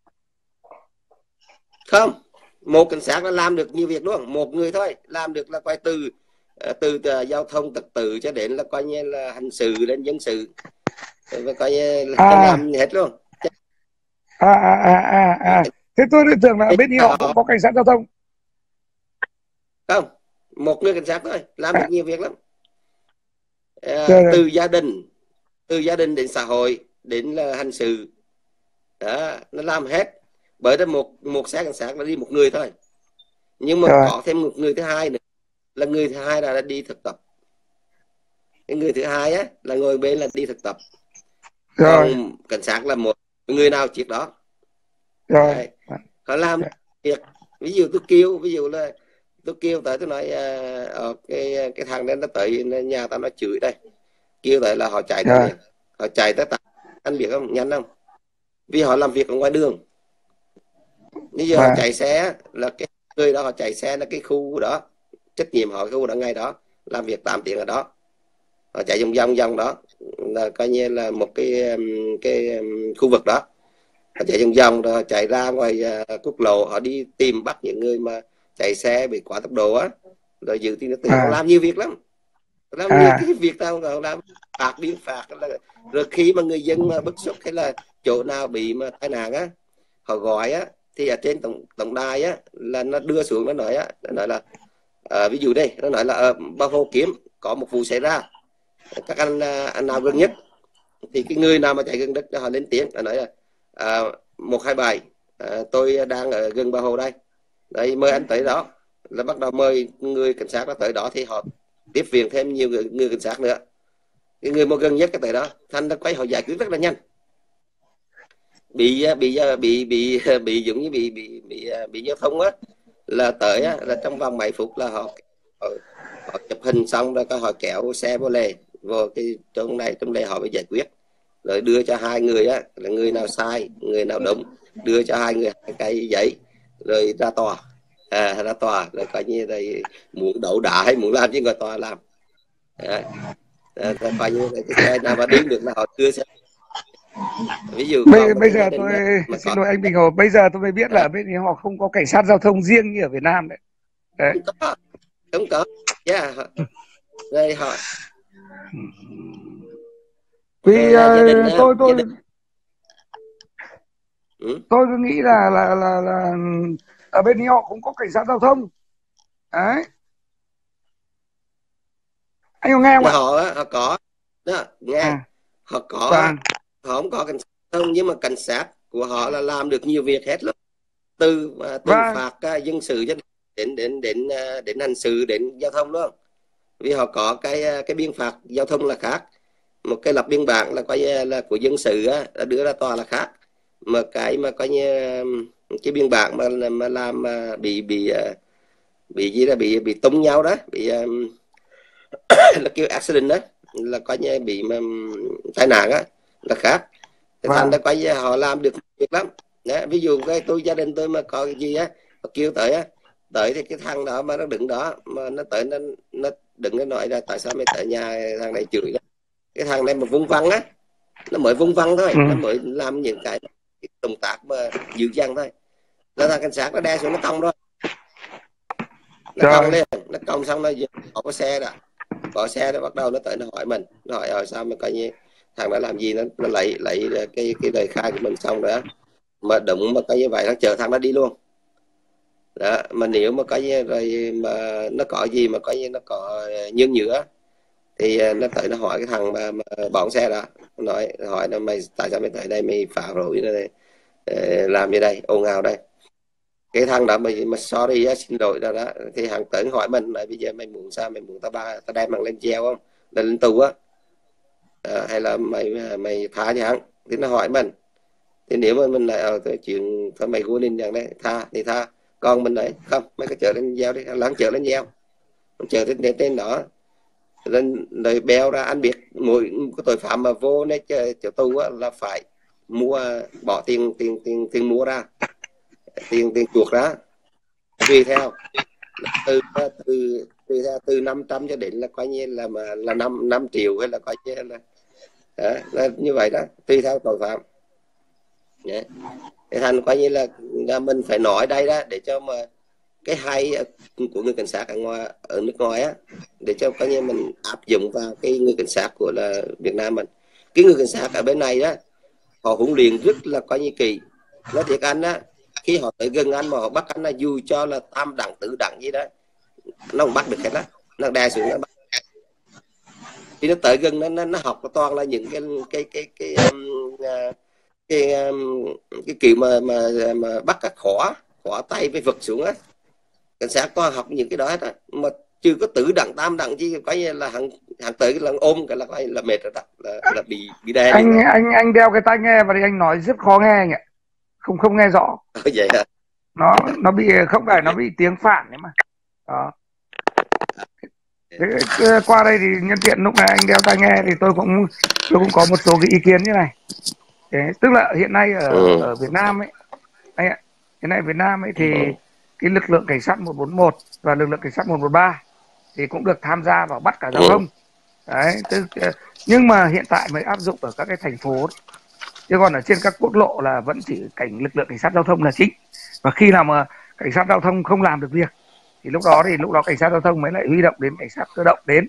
không, một cảnh sát nó làm được nhiều việc đúng không, một người thôi làm được là coi từ ờ, từ, từ giao thông trật tự cho đến là coi như là hành sự đến dân sự, và coi như là À làm hết luôn. à à à à, à. Thế tôi tưởng là ở bên Mỹ họ cũng Họ có cảnh sát giao thông. không, một người cảnh sát thôi làm được À, nhiều việc lắm à, rồi, rồi. từ gia đình, từ gia đình đến xã hội đến là hành sự đó, nó làm hết. Bởi đó một một xe cảnh sát là đi một người thôi, nhưng mà Rồi, có thêm một người thứ hai nữa, là người thứ hai là, là đi thực tập, cái người thứ hai á là ngồi bên là đi thực tập, rồi, còn cảnh sát là một người nào chiếc đó rồi. đấy. Họ làm việc, ví dụ tôi kêu, ví dụ là tôi kêu tới tôi nói à, cái cái thằng đó nó tới nhà tao nó chửi đây, kêu tới là họ chạy tới Rồi, liền, họ chạy tới tại anh biết không, nhanh không, vì họ làm việc ở ngoài đường. Bây giờ họ và chạy xe là cái người đó họ chạy xe là cái khu đó, trách nhiệm họ khu đó ngay đó, làm việc tám tiếng ở đó, họ chạy vòng vòng vòng đó là coi như là một cái um, cái um, khu vực đó, họ chạy vòng vòng rồi họ chạy ra ngoài uh, quốc lộ, họ đi tìm bắt những người mà chạy xe bị quá tốc độ á, rồi giữ tiền tử, họ à, làm nhiều việc lắm làm người À, cái việc tao còn làm phạt biên phạt là, rồi khi mà người dân mà bức xúc hay là chỗ nào bị mà tai nạn á, họ gọi á, thì ở trên tổng tổng đài á là nó đưa xuống, nó nói á, nó nói là à, ví dụ đây nó nói là ở Bà Hồ Kiếm có một vụ xảy ra, các anh anh nào gần nhất, thì cái người nào mà chạy gần đất họ lên tiếng, họ nói là à, một hai bài, à, tôi đang ở gần Bà Hồ đây, đấy mời anh tới đó, là bắt đầu mời người cảnh sát nó tới đó, thì họ tiếp viện thêm nhiều người, người cảnh sát nữa, cái người mà gần nhất cái tới đó, thành nó quay họ giải quyết rất là nhanh. Bị bị bị bị bị giống như bị bị bị bị giao thông á, là tới á, là trong vòng mấy phút là họ họ, họ chụp hình xong rồi họ kéo xe vô lề, vô cái trong này trong lề họ mới giải quyết, rồi đưa cho hai người á, là người nào sai người nào đúng, đưa cho hai người hai cái giấy rồi ra tòa, à, ra tòa rồi coi như đây muốn đậu đá hay muốn làm chứ người tòa làm. À, à, coi như là cái xe nào mà đi được là họ đưa xe. Ví dụ có bây một bây cái gia giờ đình tôi đó, mà xin có lỗi anh Bình Hồ, bây giờ tôi mới biết là à, ở bên ấy họ không có cảnh sát giao thông riêng như ở Việt Nam đấy. Đấy. không có không có yeah. Rồi họ Vì rồi là gia đình uh, đó, tôi gia tôi đình ừ. tôi cứ nghĩ là là là là ở bên ấy họ cũng có cảnh sát giao thông. Đấy. Anh có nghe không Nhà ạ? họ họ có đó, nghe À, họ có, vâng, họ không có cảnh sát không, nhưng mà cảnh sát của họ là làm được nhiều việc hết lắm, từ từ vâng, phạt uh, dân sự cho đến đến đến uh, đến hành sự đến giao thông đó, vì họ có cái cái biên phạt giao thông là khác, một cái lập biên bản là coi như là của dân sự á, đưa ra tòa là khác, mà cái mà coi như cái biên bản mà mà làm mà bị bị bị gì đó, bị bị tông nhau đó, bị là kêu accident đó, là coi như bị mà, tai nạn á, là khác. Thì thành ra vâng. coi như họ làm được việc lắm đó. Ví dụ cái tôi gia đình tôi mà có cái gì á, họ kêu tới á, tới thì cái thằng đó mà nó đứng đó mà nó tới nó nó đừng có nói là tại sao mày tới nhà thằng này chửi đó. Cái thằng này mà vung văng á, nó mới vung văng thôi, Ừ. nó mới làm những cái, cái động tác mà dữ dằn thôi, là thằng cảnh sát nó đe xuống nó cong thôi, nó cong Trời. lên, nó cong xong nó có có xe đó, có xe nó bắt đầu nó tới nó hỏi mình, nó hỏi ở sao mà coi như thằng đã làm gì, nó nó lấy lấy cái cái lời khai của mình xong rồi á, mà đúng mà coi như vậy nó chở thằng nó đi luôn đó. Mà nếu mà coi như rồi mà nó có gì mà coi như nó có nhân nhựa, thì nó tới nó hỏi cái thằng mà, mà bỏng xe đó, nó nói hỏi là mày tại sao mày tới đây mày phá rối này, làm gì đây, ồn ào đây. Cái thằng đó mày mà sorry xin lỗi đó, đó thì thằng tới hỏi mình là bây giờ mày muốn sao, mày muốn tao ba tao đem mày lên treo không, lên, lên tù á, à, hay là mày mày tha cho hắn, thì nó hỏi mình. Thì nếu mà mình lại ở cái chuyện thôi mày của ninh rằng đấy tha thì tha, còn mình nói không mày cứ chở lên gieo đi, lắng chở lên gieo, chở lên trên đó lên lời béo ra. Anh biết mỗi cái tội phạm mà vô này chở tù á, là phải mua bỏ tiền tiền tiền tiền mua ra, tiền tiền chuộc ra, tùy theo từ từ từ từ năm trăm cho đến là coi như là mà là năm năm triệu hay là coi như là, đó, là như vậy đó, tùy theo tội phạm. Yeah. Thì thành coi như là, là mình phải nói đây đó để cho mà cái hay của người cảnh sát ở ngoài ở nước ngoài á, để cho coi như mình áp dụng vào cái người cảnh sát của là Việt Nam mình. Cái người cảnh sát ở bên này đó họ huấn luyện rất là coi như kỳ. Nói thiệt anh á, khi họ tới gần anh mà họ bắt anh là dù cho là tam đẳng tứ đẳng gì đó nó không bắt được hết đó, nó đè xuống nó bắt. Thì nó tới gần nó nó, nó học toàn là những cái cái cái cái um, cái, um, cái kiểu mà mà mà bắt các khỏa khỏa tay với vật xuống á, cảnh sát toàn học những cái đó hết á, mà chưa có tứ đẳng tam đẳng chứ coi như là hàng hàng tới cái lần ôm cái là coi là mệt rồi đó, là, là bị bị đè liền anh đó. anh anh đeo cái tai nghe và thì anh nói rất khó nghe anh ạ, không không nghe rõ. Vậy hả? nó nó bị không phải nó bị tiếng phản đấy mà. Đó. Thế, qua đây thì nhân tiện lúc này anh đeo tai nghe thì tôi cũng tôi cũng có một số cái ý kiến như này. Thế, tức là hiện nay ở Ừ. ở Việt Nam ấy anh ạ, hiện nay ở Việt Nam ấy thì cái lực lượng cảnh sát một bốn một và lực lượng cảnh sát một một ba thì cũng được tham gia vào bắt cả giao Ừ. thông đấy. Tức, nhưng mà hiện tại mới áp dụng ở các cái thành phố, chứ còn ở trên các quốc lộ là vẫn chỉ cảnh lực lượng cảnh sát giao thông là chính. Và khi nào mà cảnh sát giao thông không làm được việc thì lúc đó thì lúc đó cảnh sát giao thông mới lại huy động đến cảnh sát cơ động đến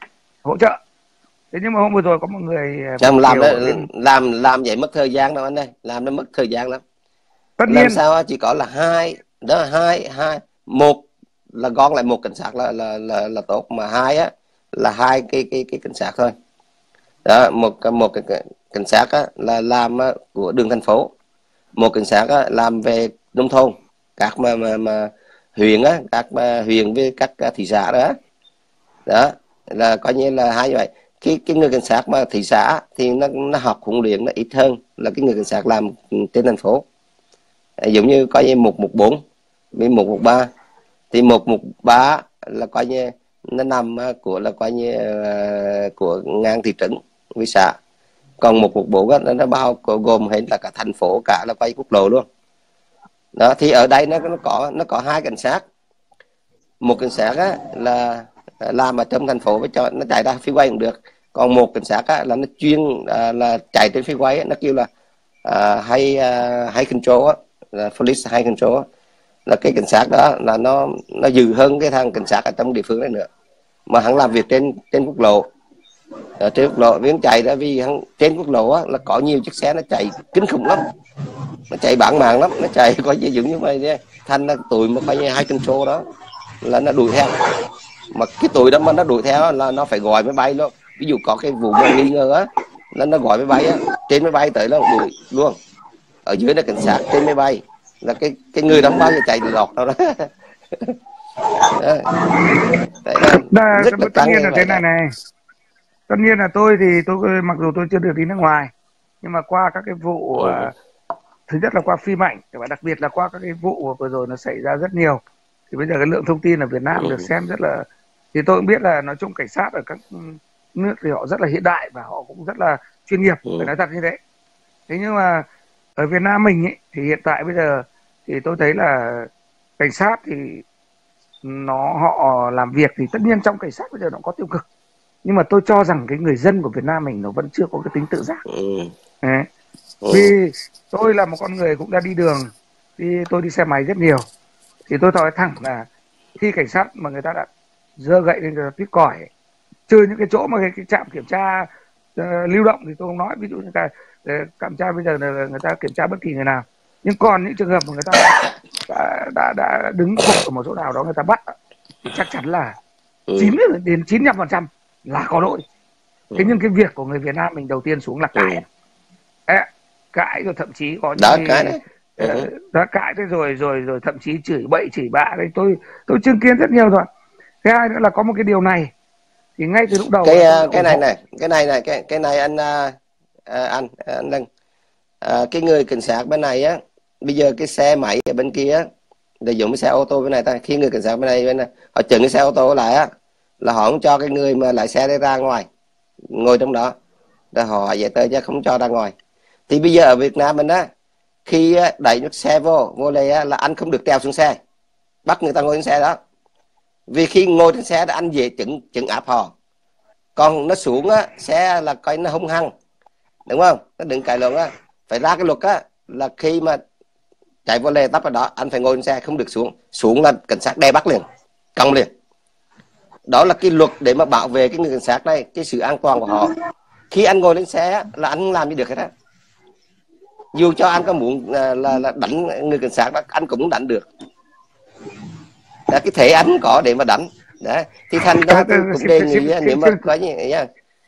hỗ trợ. Thế nhưng mà hôm vừa rồi có một người làm làm đó, bên... làm làm vậy mất thời gian đâu anh ơi, làm nó mất thời gian lắm. Tất làm nhiên sao chỉ có là hai đó, hai hai một là gom lại một cảnh sát là là là, là tốt, mà hai á là hai cái cái cái cảnh sát thôi đó. Một một cái cảnh sát á, là làm của đường thành phố, một cảnh sát á, làm về nông thôn, các mà mà, mà huyện á, các mà huyện với các thị xã đó đó, là coi như là hai như vậy. Cái cái người cảnh sát mà thị xã thì nó nó học huấn luyện nó ít hơn là cái người cảnh sát làm trên thành phố. À, giống như coi như một một bốn với một một ba, thì một một ba là coi như nó nằm của là coi như uh, của ngang thị trấn với xã, còn một một bốn á, nó bao gồm hết là cả thành phố, cả là quay quốc lộ luôn đó. Thì ở đây nó nó có nó có hai cảnh sát, một cảnh sát á, là làm ở trong thành phố với cho nó chạy ra phía quay cũng được, còn một cảnh sát á, là nó chuyên à, là chạy trên phía quay á, nó kêu là à, hay à, hay control á, là police high control á, là cái cảnh sát đó là nó nó dữ hơn cái thằng cảnh sát ở trong địa phương đấy nữa, mà hắn làm việc trên trên quốc lộ. Ở trên quốc lộ viên chạy đó, vì hắn trên quốc lộ á, là có nhiều chiếc xe nó chạy kinh khủng lắm, nó chạy bản mạng lắm, nó chạy có gì giống như vậy đấy. Thành là tụi mà coi như hai control đó là nó đuổi theo, mà cái tụi đó mà nó đuổi theo là nó phải gọi máy bay luôn. Ví dụ có cái vụ mà nghi ngờ á, là nó gọi máy bay á, trên máy bay tới nó đuổi luôn, ở dưới là cảnh sát, trên máy bay là cái cái người đó bao giờ chạy lọt đâu đó. Đấy là Đà, rất là tất căng nhiên như là vậy thế đó. này này, tất nhiên là tôi thì tôi mặc dù tôi chưa được đi nước ngoài, nhưng mà qua các cái vụ Ừ. uh, thứ nhất là qua phim ảnh, và đặc biệt là qua các cái vụ vừa rồi nó xảy ra rất nhiều, thì bây giờ cái lượng thông tin ở Việt Nam được Ừ. xem rất là, thì tôi cũng biết là nói chung cảnh sát ở các nước thì họ rất là hiện đại và họ cũng rất là chuyên nghiệp, Ừ. phải nói thật như thế. Thế nhưng mà ở Việt Nam mình ấy, thì hiện tại bây giờ thì tôi thấy là cảnh sát thì nó họ làm việc thì tất nhiên trong cảnh sát bây giờ nó có tiêu cực, nhưng mà tôi cho rằng cái người dân của Việt Nam mình nó vẫn chưa có cái tính tự giác. Ừ. Đấy. Ừ. Vì tôi là một con người cũng đã đi đường, đi tôi đi xe máy rất nhiều, thì tôi nói thẳng là khi cảnh sát mà người ta đã giơ gậy lên người ta tuyết còi ấy, trừ những cái chỗ mà cái, cái trạm kiểm tra uh, lưu động thì tôi không nói, ví dụ như cái kiểm tra bây giờ là người ta kiểm tra bất kỳ người nào, nhưng còn những trường hợp mà người ta đã đã, đã, đã đứng cục ở một chỗ nào đó người ta bắt thì chắc chắn là Ừ. chín đến chín mươi lăm phần trăm là có lỗi. Thế nhưng cái việc của người Việt Nam mình đầu tiên xuống là cãi. Ừ. Cãi rồi thậm chí có những đó cái đấy. uh, đã cãi thế rồi rồi rồi thậm chí chửi bậy chửi bạ đấy, tôi tôi chứng kiến rất nhiều rồi. Thứ hai nữa là có một cái điều này thì ngay từ lúc đầu cái tôi cái ủng này hộ. này cái này này cái cái này anh uh, anh anh Lân, uh, cái người cảnh sát bên này á, bây giờ cái xe máy ở bên kia á, để dùng cái xe ô tô bên này ta, khi người cảnh sát bên này bên này họ chừng cái xe ô tô lại á, là họ không cho cái người mà lái xe đi ra ngoài ngồi trong đó, là họ vậy tới chứ không cho ra ngoài. Thì bây giờ ở Việt Nam mình á, khi đẩy nước xe vô vô đây á, là anh không được trèo xuống xe, bắt người ta ngồi trên xe đó, vì khi ngồi trên xe đó anh dễ chừng chừng áp họ, còn nó xuống á xe là coi nó hung hăng, đúng không? Nó đừng cãi lộn á, phải ra cái luật á là khi mà chạy vô lề tắp ở đó anh phải ngồi trên xe, không được xuống, xuống là cảnh sát đè bắt liền, còng liền. Đó là cái luật để mà bảo vệ cái người cảnh sát này, cái sự an toàn của họ. Khi anh ngồi lên xe là anh không làm gì được hết á, dù cho anh có muốn là, là, là đánh người cảnh sát đó anh cũng đánh được đó, cái thể anh có để mà đánh đó. Thì thành ra tôi cũng đề nghị nếu mà có như vậy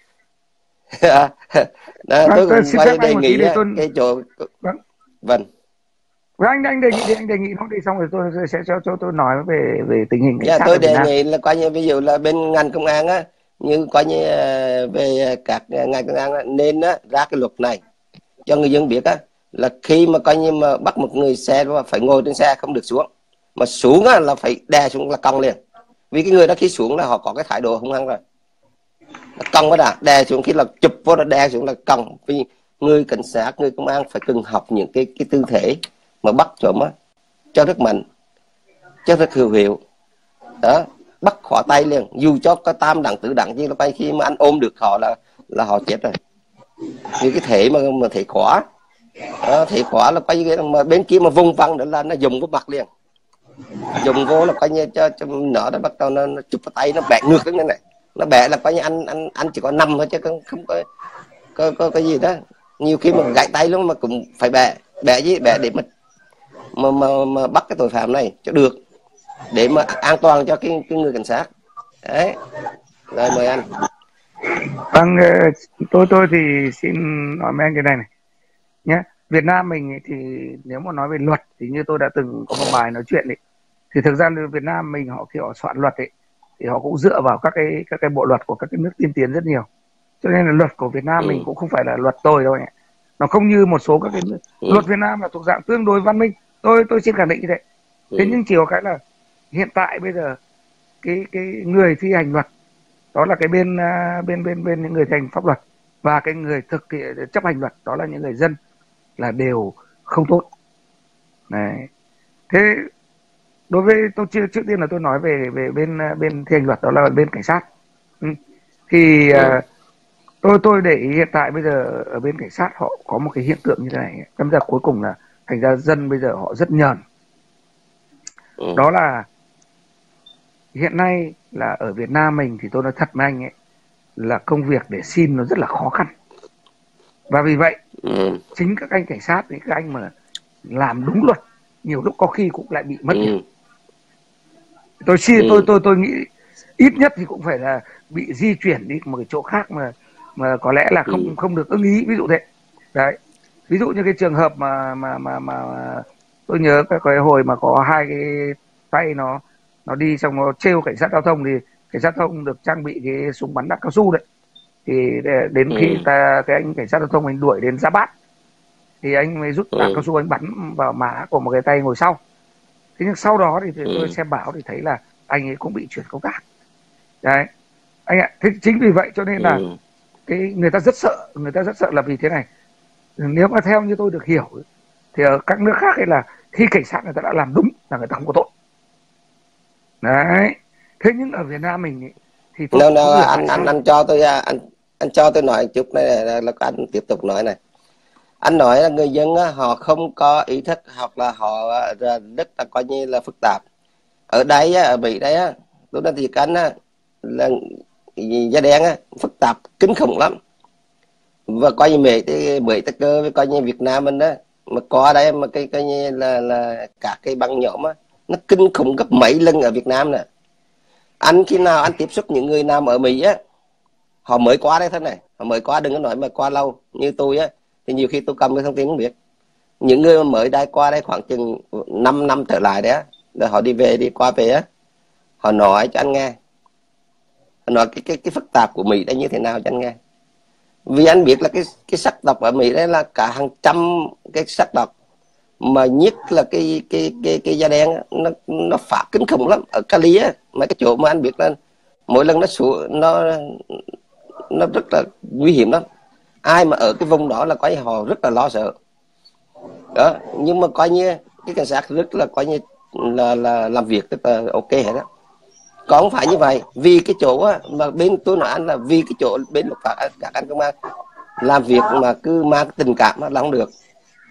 đó, tôi cũng có đề nghị cái chỗ. Vâng, anh anh đề nghị đi, anh đề nghị nó đi xong rồi tôi sẽ cho cho tôi nói về về tình hình cảnh dạ, sát tôi ở Việt đề Nam. nghị là coi như ví dụ là bên ngành công an á, như coi như về các ngành công an á, nên á, ra cái luật này cho người dân biết á, là khi mà coi như mà bắt một người xe phải ngồi trên xe không được xuống, mà xuống á, là phải đè xuống là còng liền, vì cái người đó khi xuống là họ có cái thái độ hung hăng rồi, còng đó đã đè xuống, khi là chụp vô là đè xuống là còng. Vì người cảnh sát, người công an phải cần học những cái cái tư thế mà bắt trộm á cho rất mạnh, cho rất hữu hiệu đó, bắt khỏa tay liền, dù cho có tam đẳng tứ đẳng, nhưng là khi mà anh ôm được họ là là họ chết rồi. Vì cái thể mà mà thể khỏa đó, thể khỏa là coi như mà bên kia mà vung văng nữa là nó dùng vô mặt liền, dùng vô là coi như cho cho nó đã bắt đầu nó, nó chụp vào tay, nó bẻ ngược đến đây này, nó bẻ là coi như anh anh anh chỉ có nằm thôi chứ không không có có có cái gì đó. Nhiều khi mà gãy tay luôn mà cũng phải bẻ bẻ gì bẻ để mà mà, mà mà bắt cái tội phạm này cho được, để mà an toàn cho cái, cái người cảnh sát đấy. Rồi mời anh. Vâng, tôi tôi thì xin nói với anh cái này này nhé. Việt Nam mình ấy, thì nếu mà nói về luật thì như tôi đã từng có một bài nói chuyện ấy, thì thực ra Việt Nam mình họ khi họ soạn luật ấy thì họ cũng dựa vào các cái các cái bộ luật của các cái nước tiên tiến rất nhiều, cho nên là luật của Việt Nam Ừ. mình cũng không phải là luật tồi đâu nhỉ. Nó không như một số các cái Ừ. luật Việt Nam là thuộc dạng tương đối văn minh, tôi tôi xin khẳng định như thế. Thế Ừ. nhưng chỉ có cái là hiện tại bây giờ cái cái người thi hành luật, đó là cái bên à, bên bên bên những người thi hành pháp luật, và cái người thực hiện chấp hành luật, đó là những người dân, là đều không tốt. Đấy. Thế đối với tôi trước trước tiên là tôi nói về về bên à, bên thi hành luật, đó là bên cảnh sát. Ừ. Thì Ừ. à, tôi tôi để ý hiện tại bây giờ ở bên cảnh sát họ có một cái hiện tượng như thế này, đâm ra cuối cùng là thành ra dân bây giờ họ rất nhờn. Ừ. Đó là hiện nay là ở Việt Nam mình thì tôi nói thật với anh ấy là công việc để xin nó rất là khó khăn, và vì vậy Ừ. chính các anh cảnh sát, những các anh mà làm đúng luật nhiều lúc có khi cũng lại bị mất việc. Ừ. Tôi xin tôi Ừ. tôi tôi nghĩ ít nhất thì cũng phải là bị di chuyển đi một cái chỗ khác mà mà có lẽ là Ừ. không không được ưng ý, ví dụ thế. Đấy, ví dụ như cái trường hợp mà mà mà mà tôi nhớ cái, cái hồi mà có hai cái tay nó nó đi xong nó trêu cảnh sát giao thông, thì cảnh sát giao thông được trang bị cái súng bắn đạn cao su đấy, thì đến khi Ừ. ta cái anh cảnh sát giao thông anh đuổi đến Giáp Bát thì anh mới rút đạn cao Ừ. su anh bắn vào má của một cái tay ngồi sau. Thế nhưng sau đó thì tôi Ừ. xem báo thì thấy là anh ấy cũng bị chuyển công tác. Đấy anh ạ. Thế chính vì vậy cho nên là Ừ. cái người ta rất sợ, người ta rất sợ là vì thế này. Nếu mà theo như tôi được hiểu thì ở các nước khác ấy là khi cảnh sát người ta đã làm đúng là người ta không có tội. Đấy. Thế nhưng ở Việt Nam mình ấy, thì tôi Nào, cũng nào không hiểu tại anh anh sao. anh cho tôi à, anh anh cho tôi nói một chút này, này là, là anh tiếp tục nói này. Anh nói là người dân á, họ không có ý thức hoặc là họ à, rất là coi như là phức tạp. Ở đây á, ở Mỹ đây á, tôi nói thiệt anh á, là da đen á phức tạp kinh khủng lắm. Và coi như Mỹ thì Mỹ tất cơ với coi như Việt Nam mình đó, mà qua đây mà cái coi như là là cả cái băng nhóm á, nó kinh khủng gấp mấy lần ở Việt Nam nè. Anh khi nào anh tiếp xúc những người nào ở Mỹ á, họ mới qua đây thế này, họ mới qua, đừng có nói mà qua lâu như tôi á, thì nhiều khi tôi cầm cái thông tin không biết. Những người mà mới đây qua đây khoảng chừng năm năm trở lại đấy á, rồi họ đi về đi qua về á, họ nói cho anh nghe, họ nói cái cái cái phức tạp của Mỹ đây như thế nào cho anh nghe. Vì anh biết là cái cái sắc tộc ở Mỹ đây là cả hàng trăm cái sắc tộc, mà nhất là cái cái cái cái da đen á, nó nó phá kinh khủng lắm. Ở Cali á, mấy cái chỗ mà anh biết là mỗi lần nó xuống nó nó rất là nguy hiểm lắm. Ai mà ở cái vùng đó là coi như họ rất là lo sợ đó. Nhưng mà coi như cái cảnh sát rất là coi như là, là làm việc rất là ok hết đó. Còn không phải như vậy, vì cái chỗ á, mà bên tôi nói anh là vì cái chỗ bên luật pháp các anh công an làm việc mà cứ mang tình cảm là không được.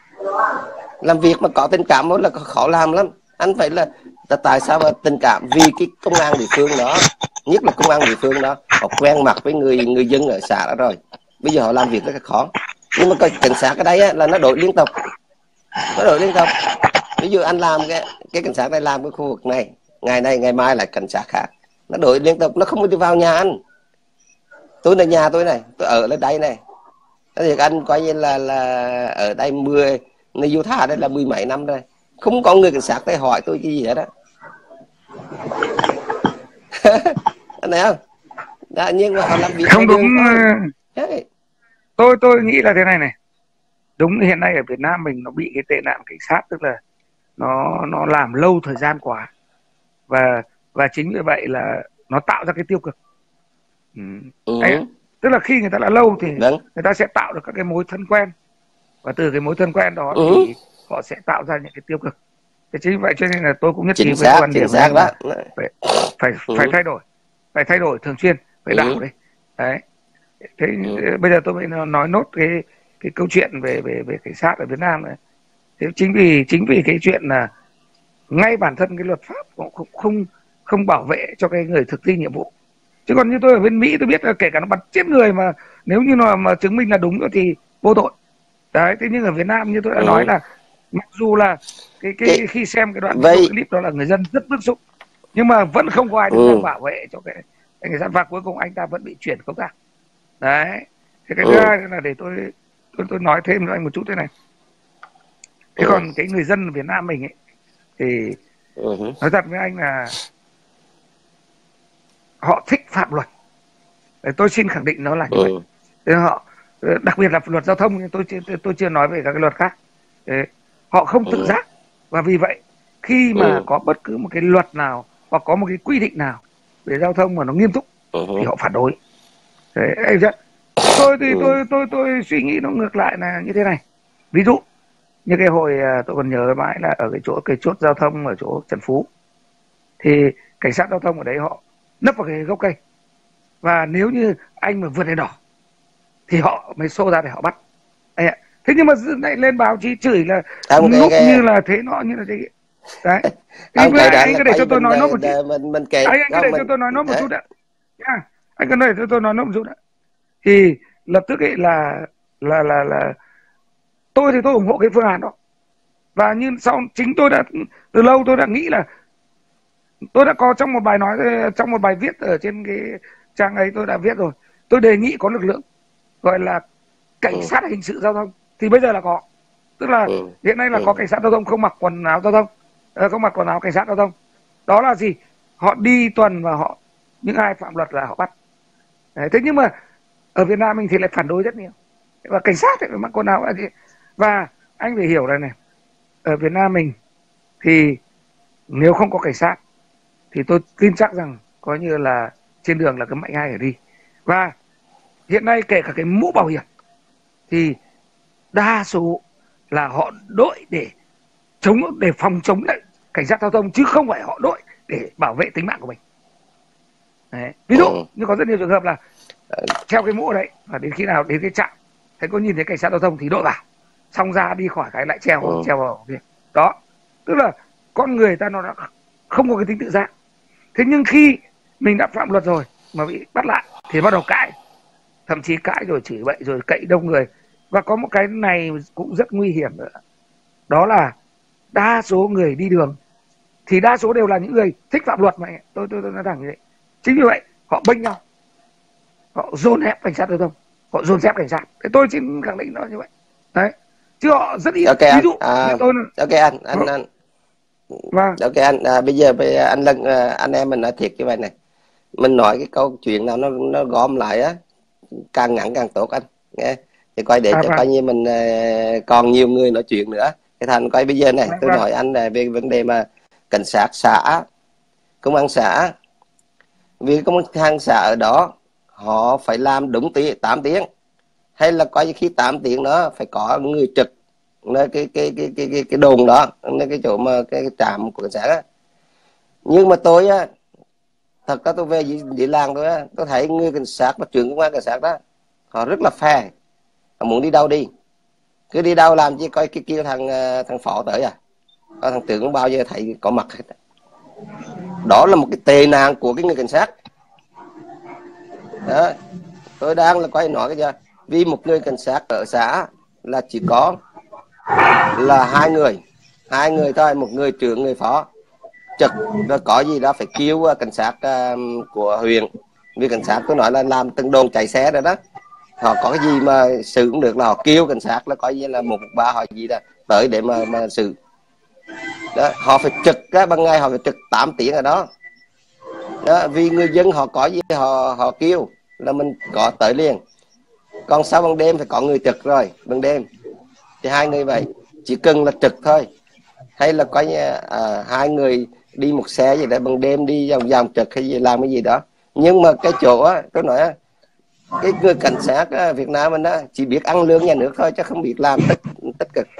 Làm việc mà có tình cảm là khó làm lắm. Anh phải là tại sao mà tình cảm, vì cái công an địa phương đó, nhất là công an địa phương đó, họ quen mặt với người người dân ở xã đó rồi, bây giờ họ làm việc rất là khó. Nhưng mà cái cảnh sát ở đây á, là nó đổi liên tục, nó đổi liên tục. Ví dụ anh làm cái cái cảnh sát này làm cái khu vực này, ngày này ngày mai lại cảnh sát khác, nó đổi liên tục, nó không đi vào nhà anh. Tôi là nhà tôi này, tôi ở lên đây này, thì anh coi như là là ở đây mười người du tha đây là mười mấy năm rồi, không có người cảnh sát tới hỏi tôi cái gì hết đó. Anh thấy không? Đã, nhưng mà họ làm việc ngoài Không đúng. đường thôi. Đấy. tôi tôi nghĩ là thế này này. Đúng, hiện nay ở Việt Nam mình nó bị cái tệ nạn cảnh sát, tức là nó nó làm lâu thời gian quá, và và chính vì vậy là nó tạo ra cái tiêu cực. Ừ. Đấy, Ừ. tức là khi người ta đã lâu thì Vâng. người ta sẽ tạo được các cái mối thân quen, và từ cái mối thân quen đó Ừ. thì họ sẽ tạo ra những cái tiêu cực. Thế chính vì vậy cho nên là tôi cũng nhất trí Chính với cái xác, quan chính điểm với xác anh đó. là phải phải phải Ừ. thay đổi, phải thay đổi thường xuyên, phải đảo Ừ. đi. Đấy. Thế Ừ. bây giờ tôi mới nói nốt cái cái câu chuyện về về về cảnh sát ở Việt Nam này. Thế chính vì chính vì cái chuyện là ngay bản thân cái luật pháp cũng không không không bảo vệ cho cái người thực thi nhiệm vụ, Chứ còn như tôi ở bên Mỹ tôi biết là kể cả nó bắn chết người mà nếu như nó mà chứng minh là đúng rồi thì vô tội. Đấy, thế nhưng ở Việt Nam như tôi đã ừ. nói là mặc dù là cái, cái, cái khi xem cái đoạn video Vậy clip đó là người dân rất bức xúc, nhưng mà vẫn không có ai đứng ra ừ. bảo vệ cho cái cảnh sát, và cuối cùng anh ta vẫn bị chuyển công tác. Đấy, thế cái thứ Ừ. hai là để tôi tôi tôi nói thêm cho anh một chút thế này. Thế Ừ. còn cái người dân Việt Nam mình ấy thì Ừ. nói thật với anh là họ thích phạm luật. Đấy, tôi xin khẳng định nó là như vậy. Ừ. Thế họ đặc biệt là luật giao thông, tôi chưa tôi chưa nói về các cái luật khác. Đấy, họ không tự Ừ. giác, và vì vậy khi mà Ừ. có bất cứ một cái luật nào hoặc có một cái quy định nào về giao thông mà nó nghiêm túc Ừ. thì họ phản đối. Đấy, anh chưa? Tôi thì Ừ. tôi tôi tôi suy nghĩ nó ngược lại là như thế này. Ví dụ như cái hồi à, tôi còn nhớ mãi là ở cái chỗ cái chốt giao thông ở chỗ Trần Phú, thì cảnh sát giao thông ở đấy họ nấp vào cái gốc cây, và nếu như anh mà vượt đèn đỏ thì họ mới xô ra để họ bắt. Đấy ạ. Thế nhưng mà lại lên báo chí chửi là Không, cái núp như cái là thế nọ như là thế. Đấy, thì ông cái đó anh là cứ để coi cho như tôi mình nói nốt một chút. mình mình kể Anh anh cứ để không cho mình tôi nói nốt một đấy. chút đã nha. Anh cứ để cho tôi nói nốt một chút đã. Thì lập tức ấy là là là là tôi thì tôi ủng hộ cái phương án đó, và như sau chính tôi đã từ lâu tôi đã nghĩ là tôi đã có trong một bài nói, trong một bài viết ở trên cái trang ấy tôi đã viết rồi. Tôi đề nghị có lực lượng gọi là cảnh Ừ. sát hình sự giao thông, thì bây giờ là có, tức là Ừ. hiện nay là Ừ. có cảnh sát giao thông không mặc quần áo giao thông, ờ, không mặc quần áo cảnh sát giao thông. Đó là gì? Họ đi tuần và họ những ai phạm luật là họ bắt. Đấy, thế nhưng mà ở Việt Nam mình thì lại phản đối rất nhiều, và cảnh sát thì phải mặc quần áo là gì? Và anh phải hiểu này này, ở Việt Nam mình thì nếu không có cảnh sát thì tôi tin chắc rằng coi như là trên đường là cấm mạnh ai ở đi. Và hiện nay kể cả cái mũ bảo hiểm thì đa số là họ đội để chống, để phòng chống lại cảnh sát giao thông, chứ không phải họ đội để bảo vệ tính mạng của mình. Đấy. Ví dụ Ừ. như có rất nhiều trường hợp là treo cái mũ đấy, và đến khi nào đến cái trạm thấy có nhìn thấy cảnh sát giao thông thì đội vào, xong ra đi khỏi cái lại treo Ừ. treo vào kia. Đó, tức là con người ta nó đã không có cái tính tự giác. Thế nhưng khi mình đã phạm luật rồi mà bị bắt lại thì bắt đầu cãi, thậm chí cãi rồi chửi bậy rồi cậy đông người. Và có một cái này cũng rất nguy hiểm nữa, đó là đa số người đi đường thì đa số đều là những người thích phạm luật mà tôi tôi tôi nói thẳng như vậy. Chính vì vậy họ bênh nhau, họ dồn ép cảnh sát giao thông, họ dồn ép cảnh sát. Thế tôi xin khẳng định nó như vậy. Đấy, chứ họ rất ít. Ok Ví anh dụ như à, tôi ok anh anh anh và ok anh à, bây giờ bây giờ anh Lân à, anh em mình nói thiệt như vậy này, mình nói cái câu chuyện nào nó nó gom lại á, càng ngắn càng tốt anh nghe, thì coi để à cho và coi như mình uh, còn nhiều người nói chuyện nữa. Cái thành coi bây giờ này và, tôi và nói anh là về vấn đề mà cảnh sát xã, công an xã, vì công an xã ở đó họ phải làm đúng tí tám tiếng, hay là coi như khi tám tiếng đó phải có người trực nơi cái cái cái cái cái, cái đồn đó, nơi cái chỗ mà cái, cái trạm của cảnh sát á. Nhưng mà tôi á, thật ra tôi về đi, đi làng tôi á, tôi thấy người cảnh sát và trưởng công an cảnh sát đó họ rất là phe, họ muốn đi đâu đi, cứ đi đâu làm chứ coi cái kêu thằng thằng phó tới à, có thằng trưởng bao giờ thấy có mặt hết. Đó là một cái tệ nạn của cái người cảnh sát đó. Tôi đang là coi nói cái gì, vì một người cảnh sát ở xã là chỉ có là hai người hai người thôi, một người trưởng người phó trực, rồi có gì đó phải kêu cảnh sát uh, của huyện, vì cảnh sát tôi nói là làm từng đồn chạy xe rồi đó, họ có cái gì mà xử cũng được là họ kêu cảnh sát là coi như là một ba họ gì đó tới để mà mà xử đó. Họ phải trực á, ban ngày họ phải trực tám tiếng ở đó đó, vì người dân họ có gì họ họ kêu là mình có tới liền. Còn sau ban đêm phải có người trực, rồi ban đêm thì hai người vậy, chỉ cần là trực thôi, hay là có à, hai người đi một xe gì đó ban đêm đi vòng vòng trực hay gì làm cái gì đó. Nhưng mà cái chỗ á, tôi nói á, cái người cảnh sát á, Việt Nam mình á, chỉ biết ăn lương nhà nước thôi chứ không biết làm tất tất cực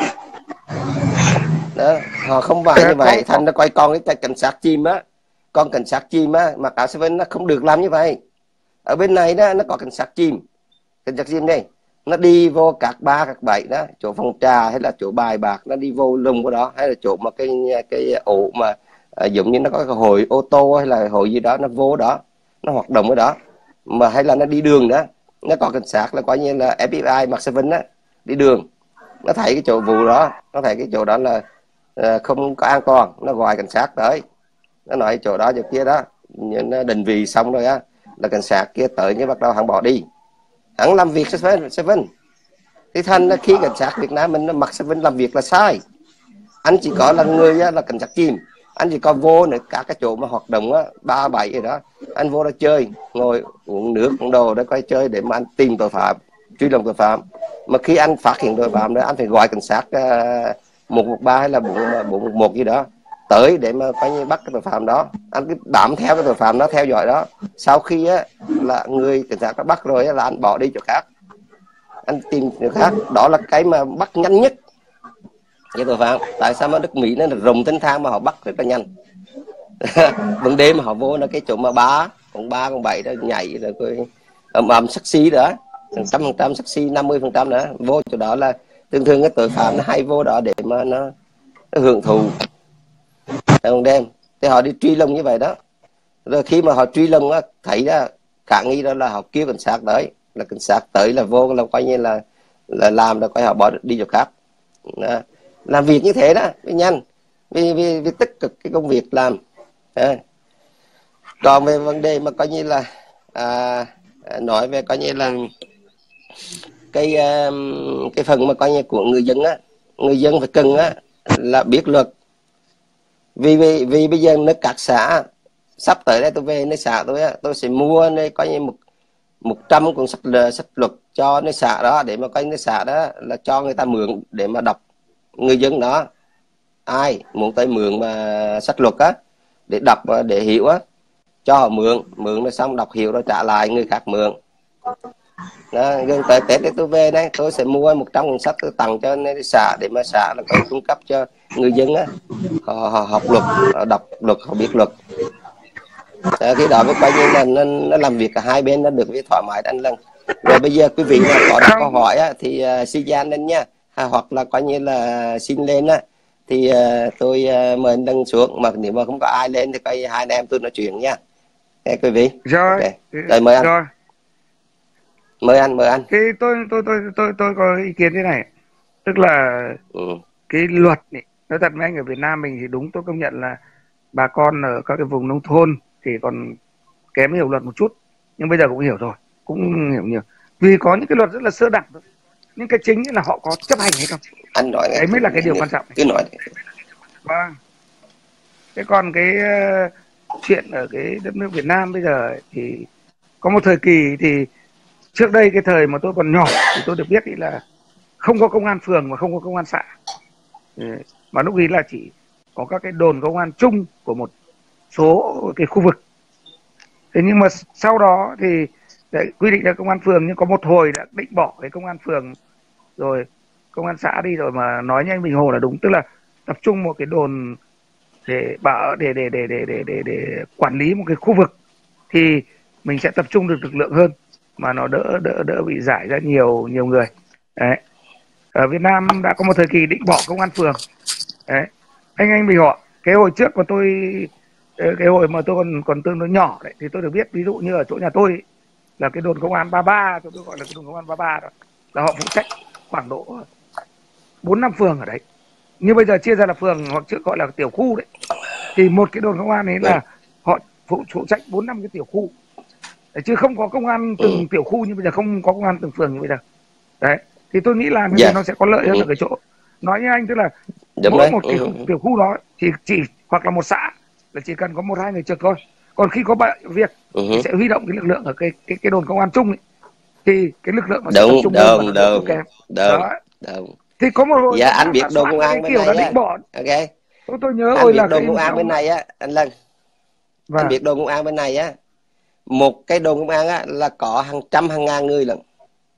đó. Họ không phải như có, vậy, có thành nó coi con cái cảnh sát chim á, con cảnh sát chim á mà cả seven nó không được làm như vậy. Ở bên này đó nó có cảnh sát chim, cảnh sát chim đây nó đi vô các ba các bảy đó, chỗ phòng trà hay là chỗ bài bạc, nó đi vô lùng của đó, hay là chỗ mà cái cái ổ mà à, giống như nó có cái hội ô tô hay là hội gì đó nó vô đó, nó hoạt động ở đó, mà hay là nó đi đường đó, nó có cảnh sát là coi như là ép bê i mặc seven á, đi đường nó thấy cái chỗ vụ đó, nó thấy cái chỗ đó là uh, không có an toàn, nó gọi cảnh sát tới, nó nói chỗ đó chỗ kia đó, nó định vị xong rồi á là cảnh sát kia tới nhưng bắt đầu hắn bỏ đi, hắn làm việc seven. Thế thành là khi cảnh sát Việt Nam mình nó mặc seven làm việc là sai. Anh chỉ có là người á, là cảnh sát chìm, anh chỉ có vô nữa cả cái chỗ mà hoạt động á ba bảy gì đó, anh vô đó chơi, ngồi uống nước uống đồ đó coi chơi để mà anh tìm tội phạm, truy lùng tội phạm. Mà khi anh phát hiện tội phạm đó, anh phải gọi cảnh sát uh, một một ba hay là bốn một một gì đó tới để mà coi như bắt cái tội phạm đó. Anh cứ bám theo cái tội phạm đó, theo dõi đó. Sau khi á là người cảnh sát đã bắt rồi á, là anh bỏ đi chỗ khác, anh tìm chỗ khác. Đó là cái mà bắt nhanh nhất cái tội phạm. Tại sao mà nước Mỹ nó rồng tính thang mà họ bắt rất là nhanh. Vấn đề mà họ vô là cái chỗ mà ba còn ba còn bảy đó nhảy rồi coi ầm ầm sắc xí đó, trăm phần trăm sắc xí, năm mươi phần trăm nữa vô chỗ đó là thường thường cái tội phạm nó hay vô đó để mà nó, nó hưởng thụ không đêm. Thì họ đi truy lùng như vậy đó, rồi khi mà họ truy lùng á, thấy đó khả nghi đó là họ kêu cảnh sát tới, là cảnh sát tới là vô là coi như là là làm là coi họ bỏ đi chỗ khác đó. Làm việc như thế đó mới nhanh, vì, vì, vì tích cực cái công việc làm à. Còn về vấn đề mà coi như là à, nói về coi như là cái cái phần mà coi như của người dân á, người dân phải cần á là biết luật. Vì vì, vì bây giờ nơi các xã sắp tới đây tôi về nơi xã tôi á, tôi sẽ mua nơi coi như một một trăm cuốn sách sách luật cho nơi xã đó, để mà coi nơi xã đó là cho người ta mượn để mà đọc. Người dân đó ai muốn tới mượn mà sách luật á để đọc để hiểu á, cho họ mượn, mượn rồi xong đọc hiểu rồi trả lại người khác mượn đó. Gần tới Tết để tôi về đây tôi sẽ mua một trăm cuốn sách tôi tặng cho nơi xã, để mà xã là có cung cấp cho người dân á, họ, họ học luật, họ đọc luật, họ biết luật đó. Cái đó mới coi như là nó, nó làm việc cả hai bên nó được với thoải mái anh Lân. Rồi bây giờ quý vị mà có đặt câu hỏi á, thì uh, xin gian lên nha, à, hoặc là coi như là xin lên á thì uh, tôi uh, mời anh Lân xuống, mà nếu mà không có ai lên thì coi hai anh em tôi nói chuyện nha. Nghe quý vị. Rồi, okay. Rồi mời anh. Rồi. Mời anh, mời anh. Cái tôi tôi tôi tôi tôi có ý kiến thế này, tức là ừ. cái luật này, nói thật với anh, ở Việt Nam mình thì đúng, tôi công nhận là bà con ở các cái vùng nông thôn thì còn kém hiểu luật một chút, nhưng bây giờ cũng hiểu rồi, cũng hiểu nhiều, vì có những cái luật rất là sơ đẳng thôi, nhưng cái chính là họ có chấp hành hay không, anh nói đấy mới là cái điều quan trọng. Cứ nói. Vâng. Thế còn cái uh, chuyện ở cái đất nước Việt Nam bây giờ ấy, thì có một thời kỳ thì trước đây cái thời mà tôi còn nhỏ thì tôi được biết thì là không có công an phường và không có công an xã, mà lúc ấy là chỉ có các cái đồn công an chung của một số cái khu vực. Thế nhưng mà sau đó thì đấy, quy định là công an phường, nhưng có một hồi đã định bỏ cái công an phường rồi công an xã đi rồi, mà nói như anh Bình Hồ là đúng, tức là tập trung một cái đồn để bảo để để để để để để, để quản lý một cái khu vực thì mình sẽ tập trung được lực lượng hơn, mà nó đỡ đỡ đỡ bị giải ra nhiều nhiều người. Đấy. Ở Việt Nam đã có một thời kỳ định bỏ công an phường. Đấy. Anh anh Bình Hồ, cái hồi trước mà tôi cái hồi mà tôi còn còn tương đối nhỏ đấy, thì tôi được biết ví dụ như ở chỗ nhà tôi ấy, là cái đồn công an ba ba, tôi gọi là cái đồn công an ba ba đó, là họ phụ trách khoảng độ bốn năm phường ở đấy. Như bây giờ chia ra là phường hoặc trước gọi là tiểu khu đấy, thì một cái đồn công an ấy là họ phụ phụ trách bốn năm cái tiểu khu đấy, chứ không có công an từng ừ. tiểu khu như bây giờ, không có công an từng phường như bây giờ. Đấy, thì tôi nghĩ là yeah. nó sẽ có lợi hơn ừ. ở cái chỗ nói như anh, tức là Đúng mỗi đấy. một cái ừ. tiểu khu đó thì chỉ hoặc là một xã là chỉ cần có một hai người trực thôi, còn khi có việc ừ. thì sẽ huy động cái lực lượng ở cái cái cái đồn công an chung ấy, thì cái lực lượng nó sẽ đúng, tập trung đúng, hơn và nó đúng, kém. đúng, đúng. Thì có một hồi dạ anh biết đồn công an bên này á, ok, tôi tôi nhớ anh ôi biết là đồn công an bên này á anh Lân, và... anh biết đồn công an bên này á, một cái đồn công an á là có hàng trăm hàng ngàn người lận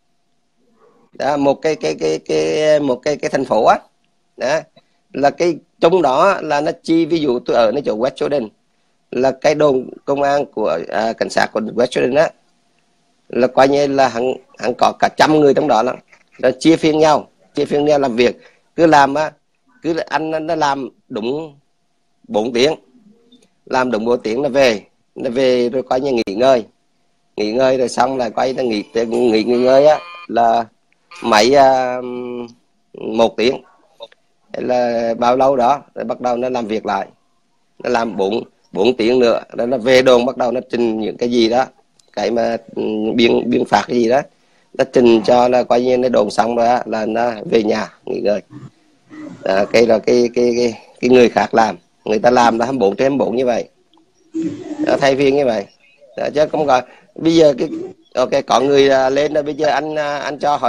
đó, một cái cái cái cái một cái cái thành phố á đó, là cái trong đó là nó chi, ví dụ tôi ở nơi chỗ West Jordan là cái đồn công an của à, cảnh sát của West Jordan á là coi như là hắn hắn có cả trăm người trong đó lắm, là chia phiên nhau chia phiên nhau làm việc, cứ làm á cứ anh nó làm đúng bốn tiếng, làm đúng bốn tiếng là về, nó về rồi coi như nghỉ ngơi, nghỉ ngơi rồi xong là quay nó nghỉ nghỉ nghỉ ngơi á là mấy uh, một tiếng là bao lâu đó rồi bắt đầu nó làm việc lại, nó làm bốn bốn tiếng nữa rồi nó về đồn, bắt đầu nó trình những cái gì đó, cái mà biên biên phạt cái gì đó nó trình cho là coi như nó đồn xong rồi á là nó về nhà nghỉ ngơi. À, cái là cái cái cái cái người khác làm, người ta làm là hai mươi bốn trên hai mươi bốn như vậy đó, thay phiên như vậy đó, chứ không gọi bây giờ cái ok có người lên là bây giờ anh anh cho họ